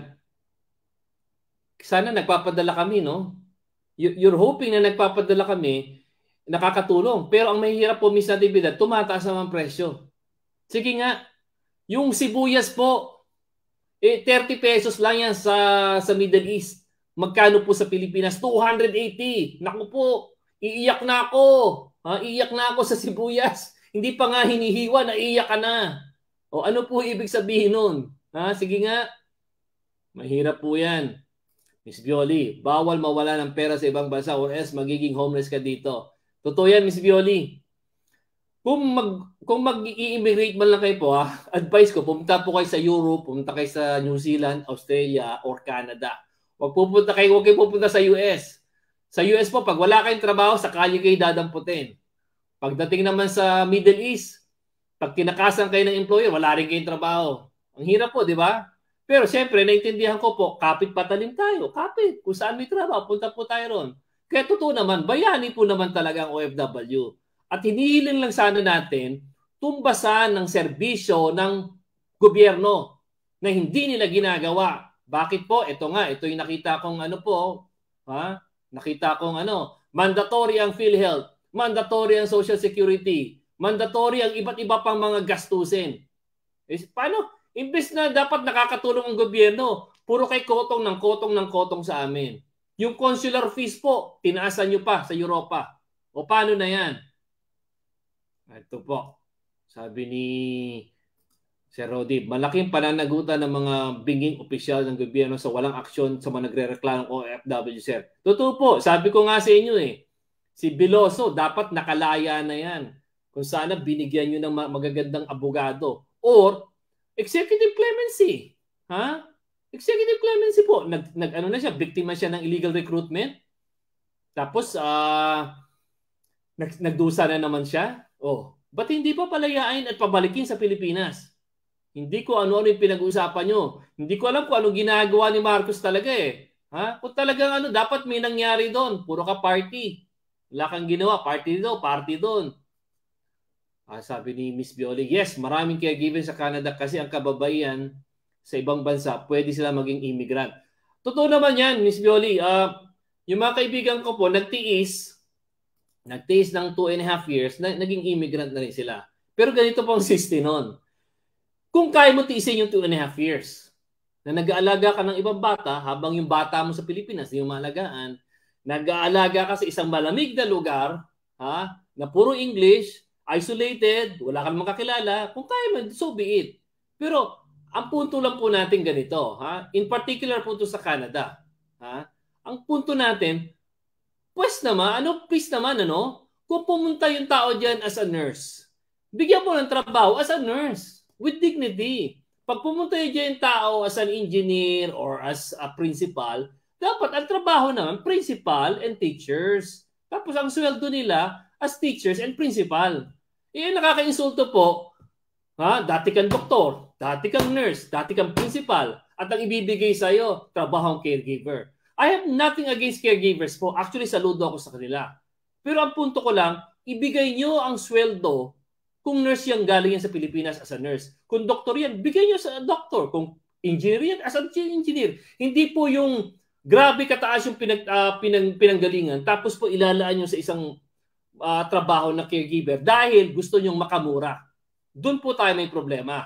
sana nagpapadala kami, no? You're hoping na nagpapadala kami, nakakatulong. Pero ang mahirap po, Miss Natividad, tumataas naman presyo. Sige nga, yung sibuyas po, eh, thirty pesos lang yan sa, sa Middle East. Magkano po sa Pilipinas? two hundred eighty. Naku po, iiyak na ako. Ha? Iiyak na ako sa sibuyas. Hindi pa nga hinihiwa, naiiyak ka na. O ano po ibig sabihin nun? Ha? Sige nga. Mahirap po yan. Miss Violi, bawal mawala ng pera sa ibang bansa or else magiging homeless ka dito. Totoo yan, Miss Violi. Kung mag kung mag-i-immigrate man lang kayo po, ha, advice ko, pumunta po kayo sa Europe, pumunta kayo sa New Zealand, Australia, or Canada. Huwag pupunta kayo, huwag kayo pupunta sa U S. Sa U S po, pag wala kayong trabaho, sa kalye kayo dadamputin. Pagdating naman sa Middle East, pag kinakasan kayo ng employer, wala rin kayong trabaho. Ang hirap po, di ba? Pero siyempre, naintindihan ko po, kapit patalim tayo. Kapit. Kung saan may trabaho, punta po tayo ron. Kaya totoo naman, bayani po naman talaga ang O F W. At hinihiling lang sana natin, tumbasan ng serbisyo ng gobyerno na hindi nila ginagawa. Bakit po? Ito nga, ito yung nakita kong ano po, ha? Nakita kong ano, mandatory ang PhilHealth, mandatory ang Social Security, mandatory ang iba't iba pang mga gastusin. Eh, paano? Imbes na dapat nakakatulong ang gobyerno, puro kay kotong ng kotong ng kotong sa amin. Yung consular fees po, tinaasan nyo pa sa Europa. O paano na yan? Ito po, sabi ni Sir Rodi, malaking pananagutan ng mga binging opisyal ng gobyerno sa walang aksyon sa mga nagre-reklamong O F W, sir. Totoo po, sabi ko nga sa inyo eh, si Biloso dapat nakalaya na yan. Kung sana binigyan nyo ng magagandang abogado. Or, Executive clemency. Ha? Executive clemency po. Nag, nag ano na siya, biktima siya ng illegal recruitment. Tapos, ah, uh, nag, nagdusa na naman siya. Oh, ba't hindi pa palayain at pabalikin sa Pilipinas? Hindi ko ano-ano yung pinag-uusapan nyo. Hindi ko alam kung ano ginagawa ni Marcos talaga eh. Ha? Kung talagang ano, dapat may nangyari doon. Puro ka party. Wala kang ginawa. Party doon, party doon. Ah, sabi ni Miss Bioli, yes, maraming caregivers sa Canada kasi ang kababaihan sa ibang bansa, pwede sila maging immigrant. Totoo naman yan, Miss Bioli. Uh, yung mga kaibigan ko po, nagtiis, nagtiis ng two and a half years, na, naging immigrant na rin sila. Pero ganito po ang system nun. Kung kaya mo tiisin yung two and a half years, na nag-aalaga ka ng ibang bata, habang yung bata mo sa Pilipinas, yung maalagaan, nag-aalaga ka sa isang malamig na lugar, ha, na puro English, isolated, wala kang makakilala, kung kaya mo, so be it. Pero, ang punto lang po natin ganito, ha? In particular po ito sa Canada, ha? Ang punto natin, pues naman, ano, please naman, ano? Kung pumunta yung tao dyan as a nurse, bigyan mo ng trabaho as a nurse, with dignity. Pag pumunta yung dyan tao as an engineer or as a principal, dapat ang trabaho naman, principal and teachers. Tapos ang sweldo nila as teachers and principal. Eh, nakaka-insulto po, ha? Dati kang doktor, dati kang nurse, dati kang principal, at ang ibibigay sa'yo, trabahong caregiver. I have nothing against caregivers po. Actually, saludo ako sa kanila. Pero ang punto ko lang, ibigay nyo ang sweldo kung nurse yan, galing yan sa Pilipinas as a nurse. Kung doktor yan, bigay nyo sa doktor. Kung engineer yan, as an engineer. Hindi po yung grabe kataas yung pinag, uh, pinang, pinanggalingan, tapos po ilalaan nyo sa isang uh, trabaho na caregiver dahil gusto nyong makamura. Doon po tayo may problema.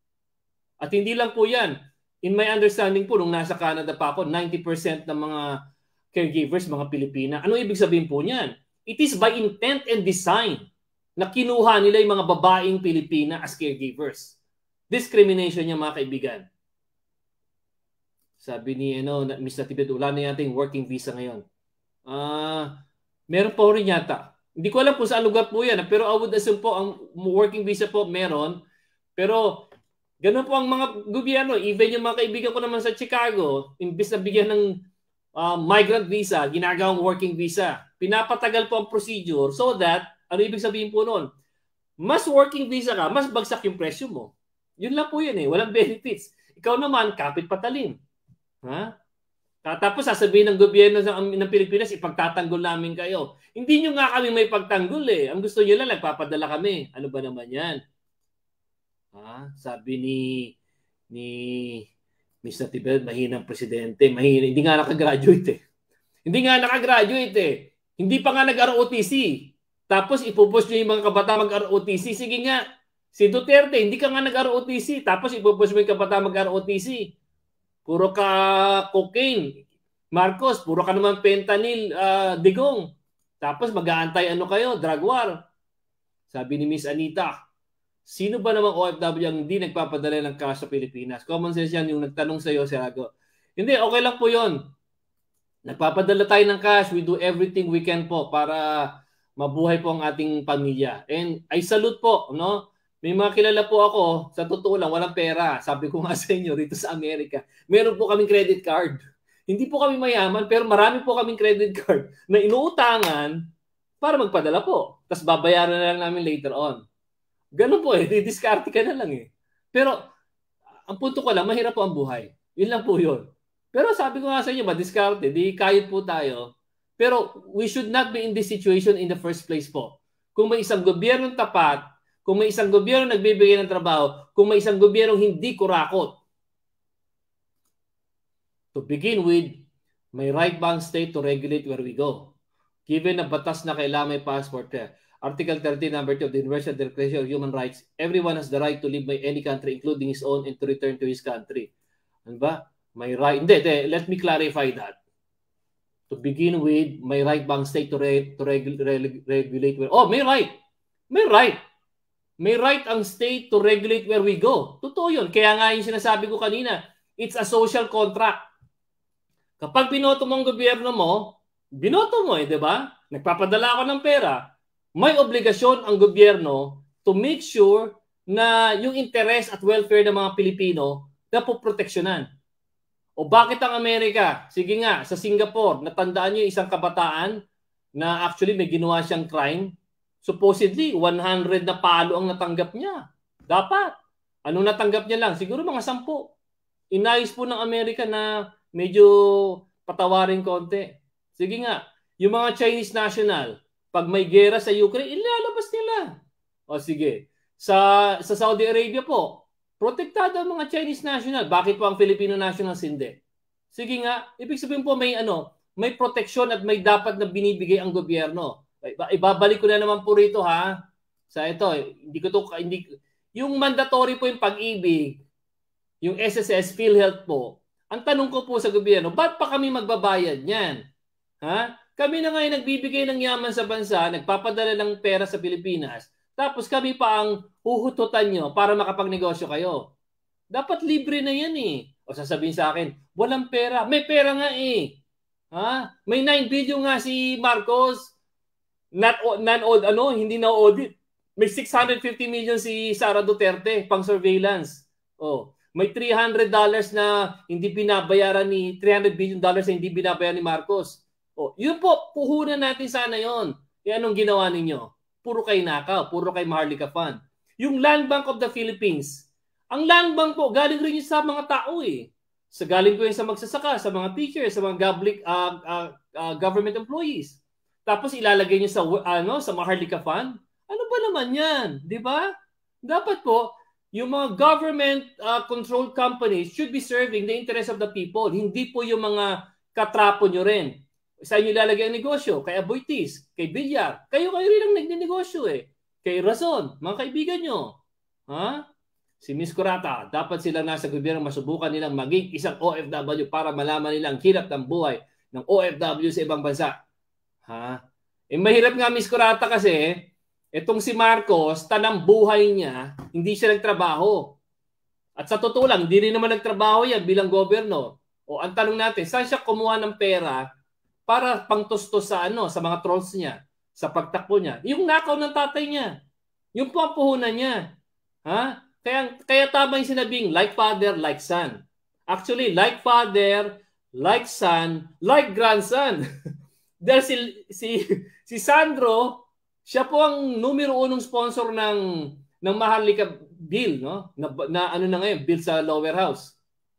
At hindi lang po yan. In my understanding po, nung nasa Canada pa ako, ninety percent ng mga caregivers, mga Pilipina. Ano ibig sabihin po niyan? It is by intent and design na kinuha nila yung mga babaeng Pilipina as caregivers. Discrimination niya, mga kaibigan. Sabi ni ano, Mister Tibet, wala na yating working visa ngayon. Ah, uh, meron po rin yata. Hindi ko alam kung saan lugar po yan. Pero I would assume po, ang working visa po meron. Pero ganun po ang mga gobyerno. Even yung mga kaibigan ko naman sa Chicago, imbis na bigyan ng uh, migrant visa, ginagawang working visa. Pinapatagal po ang procedure so that, ano ibig sabihin po noon? Mas working visa ka, mas bagsak yung presyo mo. Yun lang po yun eh. Walang benefits. Ikaw naman, kapit patalim. Ha? Tapos sasabihin ng gobyerno ng, ng Pilipinas, ipagtatanggol namin kayo. Hindi nyo nga kami may pagtanggol eh. Ang gusto nyo lang, nagpapadala kami. Ano ba naman yan? Ha? Sabi ni ni Mister Tibet, mahinang presidente. Mahina. Hindi nga nakagraduate eh. Hindi nga nakagraduate eh. Hindi pa nga nag-R O T C. Tapos ipupush nyo yung mga kabata mag-R O T C. Sige nga, si Duterte, hindi ka nga nag-R O T C. Tapos ipupush mo yung kabata mag-R O T C. Puro ka cocaine. Marcos, puro ka naman fentanyl, uh, digong. Tapos mag-aantay ano kayo, drug war. Sabi ni Miss Anita, sino ba namang O F W ang hindi nagpapadala ng cash sa Pilipinas? Common sense yan yung nagtanong sa iyo, Serago. Hindi, okay lang po yon. Nagpapadala tayo ng cash. We do everything we can po para mabuhay po ang ating pamilya. And I salute po, no? May mga kilala po ako, sa totoo lang, walang pera. Sabi ko nga sa inyo, rito sa Amerika, meron po kaming credit card. Hindi po kami mayaman, pero marami po kaming credit card na inuutangan para magpadala po. Tapos babayaran na lang namin later on. Ganun po eh, didiskarte ka na lang eh. Pero, ang punto ko lang, mahirap po ang buhay. Yun lang po yun. Pero sabi ko nga sa inyo, madiskarte, di kayod po tayo. Pero, we should not be in this situation in the first place po. Kung may isang gobyernong tapat, kung may isang gobyerno nagbibigay ng trabaho, kung may isang gobyerno hindi kurakot. To begin with, may right ba ang state to regulate where we go? Given na batas na kailangan may passport there. Article thirteen, number two of the Universal Declaration of Human Rights, everyone has the right to live by any country, including his own, and to return to his country. Ano ba? May right. Hindi, hindi. Let me clarify that. To begin with, may right ba ang state to, re to regu re regulate where... Oh, may right. May right. May right ang state to regulate where we go. Totoo yun. Kaya nga yung sinasabi ko kanina, it's a social contract. Kapag binoto mo ang gobyerno mo, binoto mo eh, di ba? Nagpapadala ako ng pera. May obligasyon ang gobyerno to make sure na yung interest at welfare ng mga Pilipino na poproteksyonan. O bakit ang Amerika? Sige nga, sa Singapore, natandaan niyo isang kabataan na actually may ginawa siyang crime. Supposedly, one hundred na palo ang natanggap niya. Dapat. Ano natanggap niya lang? Siguro mga sampu. Inayos po ng Amerika na medyo patawarin konti. Sige nga, yung mga Chinese national, pag may gera sa Ukraine, ilalabas nila. O sige, sa, sa Saudi Arabia po, protektado ang mga Chinese national. Bakit po ang Filipino nationals hindi? Sige nga, ibig sabihin po may ano, may proteksyon at may dapat na binibigay ang gobyerno. Ibabalik ko na naman po rito ha. Sa ito, hindi ko to hindi yung mandatory po yung pag-ibig, yung S S S PhilHealth po. Ang tanong ko po sa gobyerno, ba't pa kami magbabayad niyan? Ha? Kami na ngayon nagbibigay ng yaman sa bansa, nagpapadala ng pera sa Pilipinas. Tapos kami pa ang huhututan nyo para makapagnegosyo kayo. Dapat libre na yan eh. O sasabihin sa akin, walang pera. May pera nga eh. Ha? May nine billion nga si Marcos. Not, non-audit, ano, hindi na audit. May six hundred fifty million si Sara Duterte pang surveillance. O, may three hundred dollars na hindi binabayaran ni, three hundred billion dollars na hindi binabayaran ni Marcos. O, yun po, puhunan natin sana yon. E anong ginawa ninyo? Puro kay nakaw, puro kay Maharlika Fund. Yung Land Bank of the Philippines, ang Land Bank po, galing rin yun sa mga tao eh. Sa galing ko yun sa magsasaka, sa mga teachers, sa mga public, uh, uh, uh, government employees. Tapos ilalagay nyo sa, ano, sa Maharlika Fund. Ano ba naman yan? Di ba? Dapat po, yung mga government uh, controlled companies should be serving the interest of the people. Hindi po yung mga katrapo nyo rin. Sa inyo ilalagay ang negosyo, kay Aboitiz, kay Villar. Kayo-kayo rin ang nagnenegosyo eh. Kay Razon, mga kaibigan nyo. Ha? Si Miz Curata, dapat sila nasa gobyerno masubukan nilang maging isang O F W para malaman nilang hirap ng buhay ng O F W sa ibang bansa. Ha? Eh mahirap nga Miz Curata kasi, itong si Marcos, tanang buhay niya, hindi siya nagtrabaho. At sa totoo lang, hindi rin naman nagtrabaho yan bilang gobyerno. O ang tanong natin, saan siya kumuha ng pera para pangtustos sa ano, sa mga trolls niya, sa pagtakbo niya? Yung nakaw ng tatay niya. Yung po ang puhunan niya. Ha? Kaya, kaya tama yung sinabing, like father, like son. Actually, like father, like son, like grandson. Dahil si, si, si Sandro, siya po ang numero unong sponsor ng, ng Maharlika bill, no? Na, na ano na ngayon, bill sa lower house.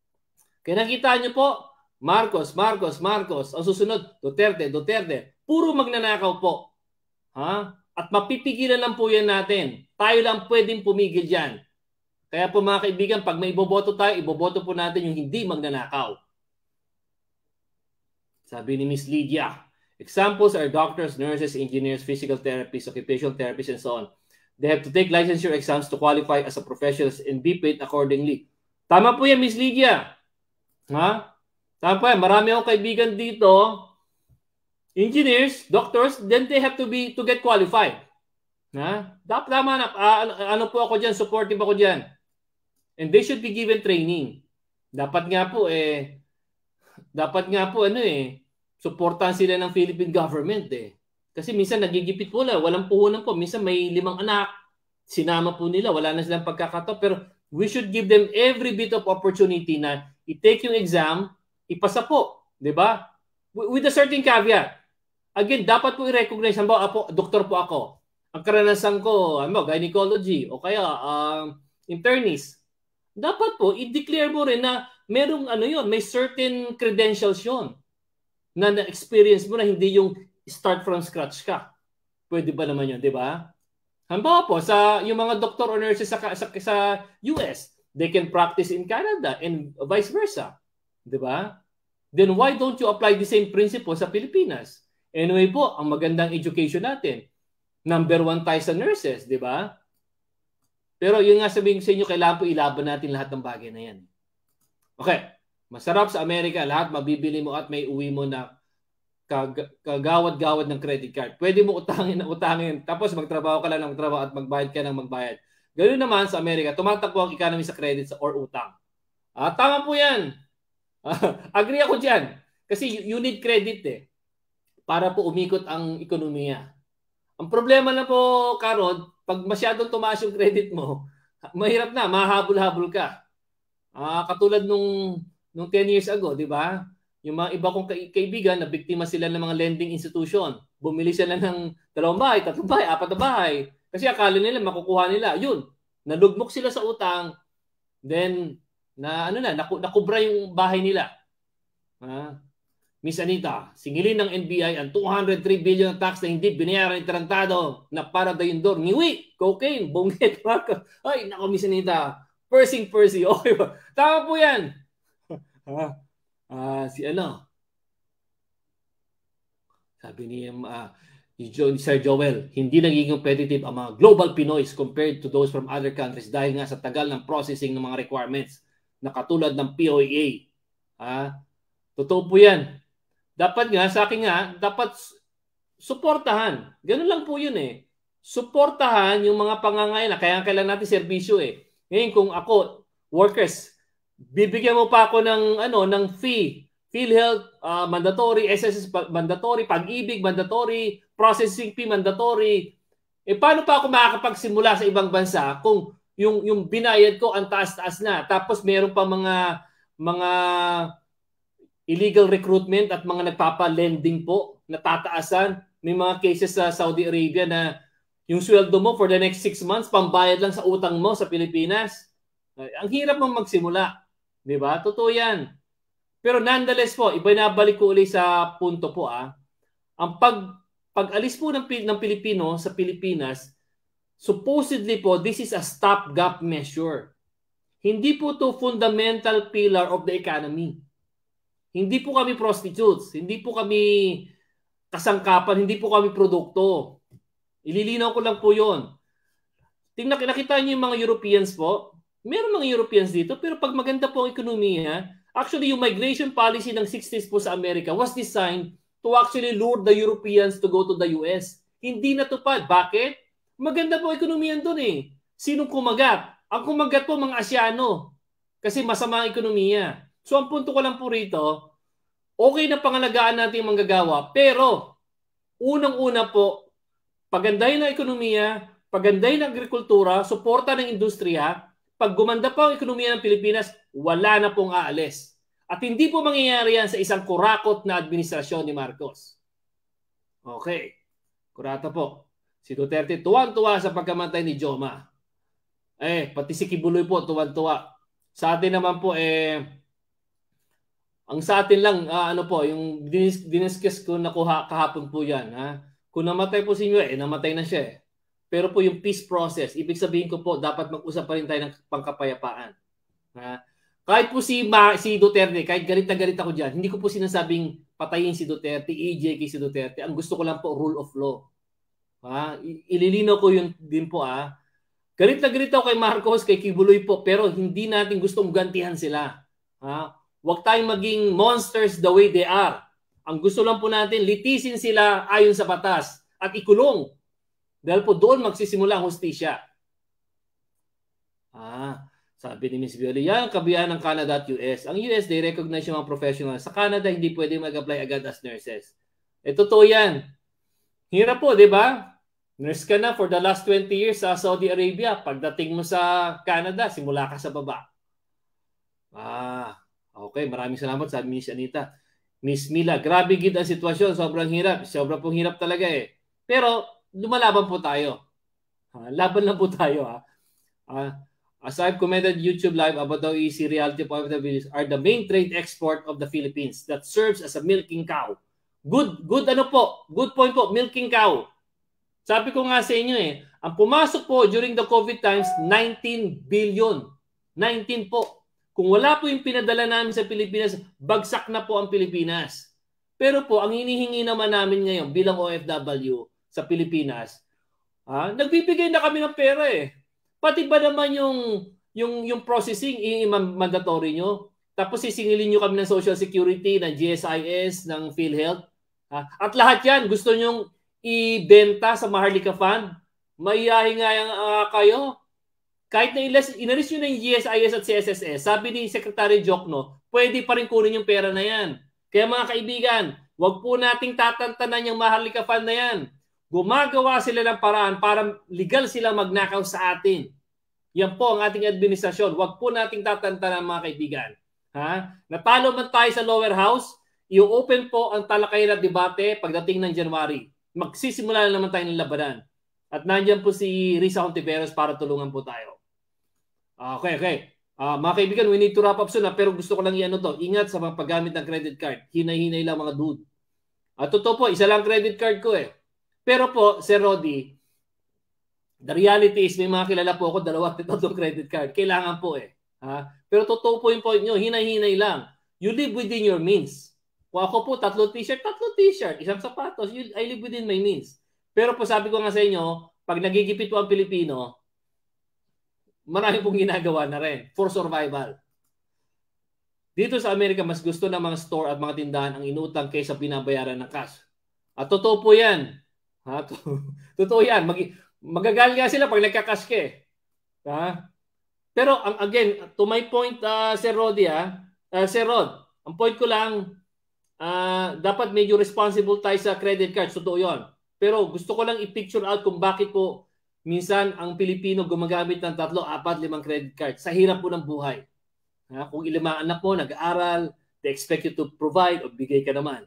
Kaya nakita niyo po, Marcos, Marcos, Marcos. Ang susunod, Duterte, Duterte. Puro magnanakaw po. Ha? At mapipigilan lang po yan natin. Tayo lang pwedeng pumigil dyan. Kaya po mga kaibigan, pag may iboboto tayo, iboboto po natin yung hindi magnanakaw. Sabi ni Miss Lydia, examples are doctors, nurses, engineers, physical therapists, occupational therapists, and so on. They have to take licensure exams to qualify as a professional and be paid accordingly. Tama po yan, Miss Lydia. Ha? Tama po yan. Marami akong kaibigan dito, engineers, doctors, then they have to be to get qualified. Ha? Dapat tama na. Uh, ano po ako dyan, supportive ako dyan. And they should be given training. Dapat nga po eh, dapat nga po ano eh, supportan sila ng Philippine government eh. Kasi minsan nagigipit po lang, walang puhunan po. Minsan may limang anak, sinama po nila, wala na silang pagkakataon. Pero we should give them every bit of opportunity na i-take yung exam, ipasa po. Diba? With a certain caveat. Again, dapat po i-recognize. Halimbawa, po, doktor po ako. Ang karanasan ko, ano, gynecology o kaya uh, internist. Dapat po, i-declare mo rin na merong ano yun, may certain credentials yun na na-experience mo na hindi yung start from scratch ka. Pwede ba naman yun, di ba? Halimbawa po, sa, yung mga doctor or nurses sa, sa, sa U S, they can practice in Canada and vice versa. Di ba? Then why don't you apply the same principle sa Pilipinas? Anyway po, ang magandang education natin. Number one tayo sa nurses, di ba? Pero yung nga sabihin sa inyo, kailangan po ilaban natin lahat ng bagay na yan. Okay. Masarap sa Amerika, lahat mabibili mo at may uwi mo na kag- kagawad-gawad ng credit card. Pwede mo utangin na utangin. Tapos magtrabaho ka lang ng magtrabaho at magbayad ka ng magbayad. Ganoon naman sa Amerika, tumatakbo ang economy sa credit or utang. Ah, tama po yan. Agree ako dyan. Kasi you need credit eh. Para po umikot ang ekonomiya. Ang problema na po, Karod, pag masyadong tumaas yung credit mo, Mahirap na, mahabol-habol ka. Ah, katulad nung nung ten years ago, di ba? Yung mga iba kong kaibigan na biktima sila ng mga lending institution. Bumili sila ng dalawang bahay, tatlong bahay, apat na bahay. Kasi akala nila makukuha nila. Yun, nalugmok sila sa utang. Then na ano na, naku, nakubra yung bahay nila. Ha? Miss Anita, singilin ng N B I ang two hundred three billion na tax na hindi binayaran ng tarantado na para dayundor. Ngiwi, cocaine, bungit, market. Ay, nako Miss Anita, Persing Percy. Okay ba? Tama po yan. Ha? Uh, si ano? Sabi ni, uh, ni Sir Joel, hindi naging competitive ang mga global Pinoys compared to those from other countries dahil nga sa tagal ng processing ng mga requirements na katulad ng P O A A. Ah, totoo po yan. Dapat nga, sa akin nga, dapat suportahan. Ganun lang po yun eh. Suportahan yung mga pangangailangan. Kaya kailangan natin serbisyo eh. Ngayon kung ako, workers, bibigyan mo pa ako ng, ano, ng fee. PhilHealth, uh, mandatory, S S S mandatory, Pag-ibig, mandatory, processing fee, mandatory. Eh paano pa ako makakapagsimula sa ibang bansa kung yung, yung binayad ko ang taas-taas na. Tapos meron pa mga mga illegal recruitment at mga nagpapa-lending po, natataasan. May mga cases sa Saudi Arabia na yung sweldo mo for the next six months, pambayad lang sa utang mo sa Pilipinas. Ang hirap mong magsimula. Di ba? Totoo yan. Pero nonetheless po, ibinabalik ko ulit sa punto po. Ah, ang pag, pag-alis po ng, ng Pilipino sa Pilipinas, supposedly po, this is a stopgap measure. Hindi po to fundamental pillar of the economy. Hindi po kami prostitutes, hindi po kami kasangkapan, hindi po kami produkto. Ililinaw ko lang po yun. Tingnan, nakita niyo yung mga Europeans po. Meron mga Europeans dito, pero pag maganda po ang ekonomiya, actually yung migration policy ng sixties po sa Amerika was designed to actually lure the Europeans to go to the U S. Hindi natupad. Bakit? Maganda po ang ekonomiya doon eh. Sinong kumagat? Ang kumagat po mga Asyano. Kasi masama ang ekonomiya. So ang punto ko lang po rito, okay na pangalagaan natin yung manggagawa, pero unang-una po, pagandahin ang ekonomiya, pagandahin ang agrikultura, suporta ng industriya. Pag gumanda pa ang ekonomiya ng Pilipinas, wala na pong aalis. At hindi po mangyayari yan sa isang kurakot na administrasyon ni Marcos. Okay. Kurata po. Si Duterte tuwan-tuwa sa pagkamatay ni Joma. Eh, pati si Kibuloy po tuwan-tuwa. Sa atin naman po, eh, ang sa atin lang, uh, ano po, yung dinis diniscuss ko nakuha kahapon po yan. Ha? Kung namatay po si Nyo, eh, namatay na siya eh. Pero po yung peace process, ibig sabihin ko po, dapat mag-usap pa rin tayo ng pangkapayapaan. Ha? Kahit po si, Ma, si Duterte, kahit galit na galit ako dyan, hindi ko po sinasabing patayin si Duterte, E J K si Duterte. Ang gusto ko lang po, rule of law. Ha? Ililinaw ko yun din po. Ha? Galit na galit ako kay Marcos, kay Kibuloy po, pero hindi natin gustong gantihan sila. Ha? Huwag tayong maging monsters the way they are. Ang gusto lang po natin, litisin sila ayon sa batas at ikulong. Dahil po doon magsisimula ang hustisya. Ah, sabi ni Miz Violi, yan kabihan ng Canada at U S. Ang U S, they recognize yung mga professionals. Sa Canada, hindi pwede mag-apply agad as nurses. Eh, totoo yan. Hirap po, di ba? Nurse ka na for the last twenty years sa Saudi Arabia. Pagdating mo sa Canada, simula ka sa baba. Ah, okay. Maraming salamat sa Miss Anita. Miss Mila, grabe gid ang sitwasyon. Sobrang hirap. Sobrang pong hirap talaga eh. Pero, lumalaban po tayo. Ha, laban lang po tayo. Ha? Uh, as I've commented YouTube live about the O E C reality of O F Ws are the main trade export of the Philippines that serves as a milking cow. Good, good ano po. Good point po. Milking cow. Sabi ko nga sa inyo eh, ang pumasok po during the COVID times, nineteen billion. nineteen po. Kung wala po yung pinadala namin sa Pilipinas, bagsak na po ang Pilipinas. Pero po, ang hinihingi naman namin ngayon bilang O F W sa Pilipinas, ah, nagbibigay na kami ng pera eh. Pati ba naman yung, yung, yung processing, i-mandatory nyo? Tapos sisingilin nyo kami ng Social Security, ng G S I S, ng PhilHealth. Ah, at lahat yan, gusto nyong ibenta sa Maharlika Fund? Mahihahin nga uh, kayo. Kahit na inalis nyo na yung G S I S at C S S S, sabi ni Secretary Jokno, pwede pa rin kunin yung pera na yan. Kaya mga kaibigan, wag po nating tatantanan yung Maharlika Fund na yan. Gumagawa sila ng paraan para legal sila magnakaw sa atin. Yan po ang ating administrasyon. Huwag po nating tatantanan mga kaibigan. Ha? Natalo man tayo sa lower house, i-open po ang talakayan at debate pagdating ng January. Magsisimula na naman tayo ng labanan. At nandiyan po si Risa Hontiveros para tulungan po tayo. Uh, okay, okay. Uh, mga kaibigan, we need to wrap up soon. Ha? Pero gusto ko lang i-ano to. Ingat sa mga paggamit ng credit card. Hinay-hinay lang mga dude. At totoo po, isa lang credit card ko eh. Pero po, Sir Rodi, the reality is may mga kilala po ako, dalawa at tatlong credit card. Kailangan po eh. Ha? Pero totoo po yung point nyo, hinay-hinay lang. You live within your means. Kung ako po, tatlo t-shirt, tatlo t-shirt, isang sapatos, you, I live within my means. Pero po sabi ko nga sa inyo, pag nagigipit po ang Pilipino, marami pong ginagawa na rin for survival. Dito sa Amerika, mas gusto ng mga store at mga tindahan ang inutang kaysa binabayaran ng cash. At totoo po yan. Ha? Totoo yan. Mag magagaling nga sila pag nagka-cash ka eh. Ha? Pero ang, again, to my point, uh, Sir Rodi, ah, uh, Sir Rod, ang point ko lang, uh, dapat medyo responsible tayo sa credit cards. Totoo yun. Pero gusto ko lang i-picture out kung bakit po minsan ang Pilipino gumagamit ng tatlo, apat, limang credit card sa hirap po ng buhay. Ha? Kung ilimang anak mo, nag-aaral, they expect you to provide o bigay ka naman.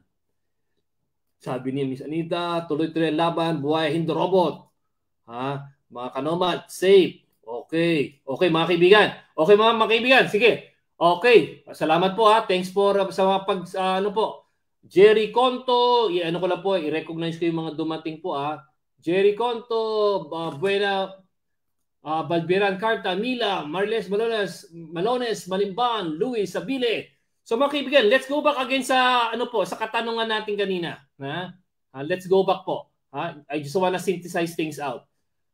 Sabi ni Miss Anita, tuloy-tuloy ang laban, buhay, hindi robot. Ha? Mga kanomad, safe. Okay. Okay mga kaibigan. Okay mga, mga kaibigan, sige. Okay. Salamat po ha. Thanks for uh, sa mga pag, uh, ano po. Jerry Conto, i-ano ko lang po, i-recognize ko yung mga dumating po ha. Jerry Conto, uh, Buena, uh, Balbiran Carta, Mila, Marles Malones, Malones, Malimban, Luis Sabile. So mga kaibigan, let's go back again sa ano po, sa katanungan natin kanina. Ha? Uh, let's go back po. Ha? I just wanna synthesize things out.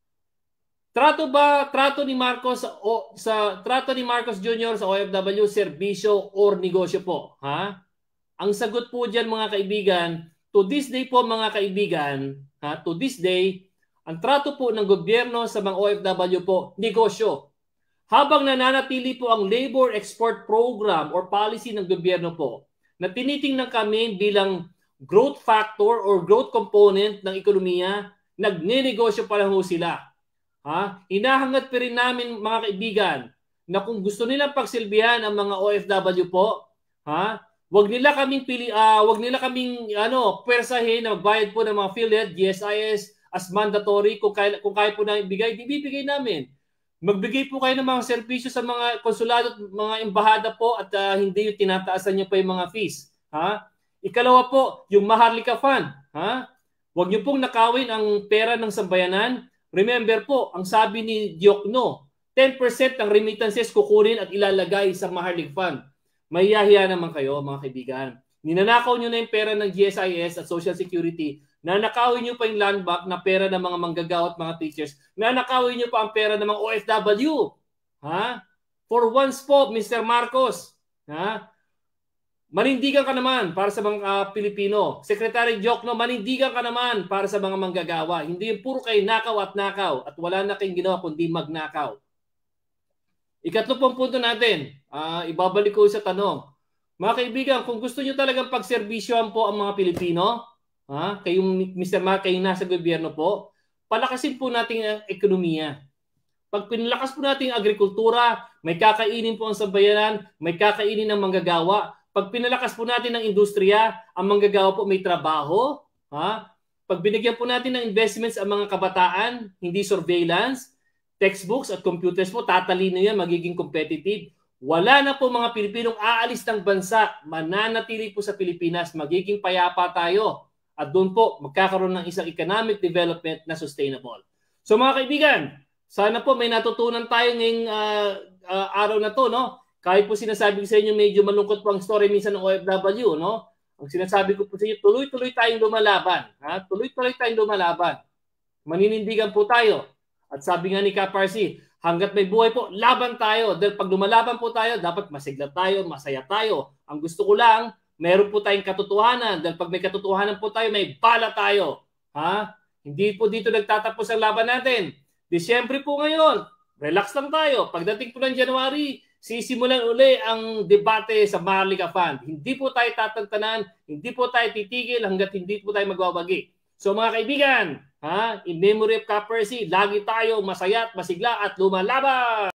Trato ba trato ni Marcos o sa trato ni Marcos Junior sa O F W serbisyo or negosyo po? Ha? Ang sagot po diyan mga kaibigan, to this day po mga kaibigan, ha, to this day, ang trato po ng gobyerno sa mga O F W po, negosyo. Habang nananatili po ang Labor Export Program or policy ng gobyerno po, na tinitingnan kami bilang growth factor or growth component ng ekonomiya, nagnenegosyo pa lang ho sila. Ha? Inahangat pa rin namin mga kaibigan na kung gusto nilang pagsilbihan ang mga O F W po, ha? Wag nila kaming pili uh, wag nila kaming ano, pwersahin na magbayad po ng mga PhilHealth, G S I S as mandatory kung kaya kung kaya po na ibigay, ibibigay namin. Magbigay po kayo ng mga serbisyo sa mga konsulado at mga embahada po at uh, hindi yung tinataasan niyo pa yung mga fees. Ha? Ikalawa po, yung Maharlika Fund. Ha? Huwag niyo pong nakawin ang pera ng sambayanan. Remember po, ang sabi ni Diokno, ten percent ng remittances kukunin at ilalagay sa Maharlika Fund. Mahiyahiya naman kayo mga kaibigan. Ninanakaw niyo na yung pera ng G S I S at Social Security. Nanakawin niyo pa yung land bank na pera ng mga manggagawa at mga teachers. Nanakawin niyo pa ang pera ng mga O F W. Ha? For once po, Mister Marcos, ha? Manindigan ka naman para sa mga uh, Pilipino. Secretary Diokno, manindigan ka naman para sa mga manggagawa. Hindi yung puro kayo nakaw at nakaw at wala na kayong ginawa kundi magnakaw. Ikatlo pong punto natin, uh, ibabalik ko sa tanong. Mga kaibigan, kung gusto nyo talagang pagserbisyohan po ang mga Pilipino, ha, kayong Mister Mark, kayong nasa gobyerno po, palakasin po natin ang ekonomiya. Pag pinalakas po natin ang agrikultura, may kakainin po ang sambayanan, may kakainin ang manggagawa. Pag pinalakas po natin ang industriya, ang manggagawa po may trabaho. Ha? Pag binigyan po natin ng investments ang mga kabataan, hindi surveillance, textbooks at computers po, tatalino yan, magiging competitive. Wala na po mga Pilipinong aalis ng bansa, mananatili po sa Pilipinas, magiging payapa tayo. At doon po, magkakaroon ng isang economic development na sustainable. So mga kaibigan, sana po may natutunan tayo ngayong uh, uh, araw na to, no? Kahit po sinasabi ko sa inyo, medyo malungkot po ang story minsan ng O F W, no? Ang sinasabi ko po sa inyo, tuloy-tuloy tayong lumalaban. Ha? Tuloy-tuloy tayong lumalaban. Maninindigan po tayo. At sabi nga ni Kaparsi, hanggat may buhay po, laban tayo. Dahil pag lumalaban po tayo, dapat masigla tayo, masaya tayo. Ang gusto ko lang, meron po tayong katotohanan. Dahil pag may katotohanan po tayo, may bala tayo. Ha? Hindi po dito nagtatapos ang laban natin. Disyembre po ngayon, relax lang tayo. Pagdating po ng January, sisimulan uli ang debate sa Maharlika Fund. Hindi po tayo tatantanan, hindi po tayo titigil hanggat hindi po tayo magwawagi. So mga kaibigan, ha, in memory of Ka Percy, lagi tayo masaya at masigla at lumalaban!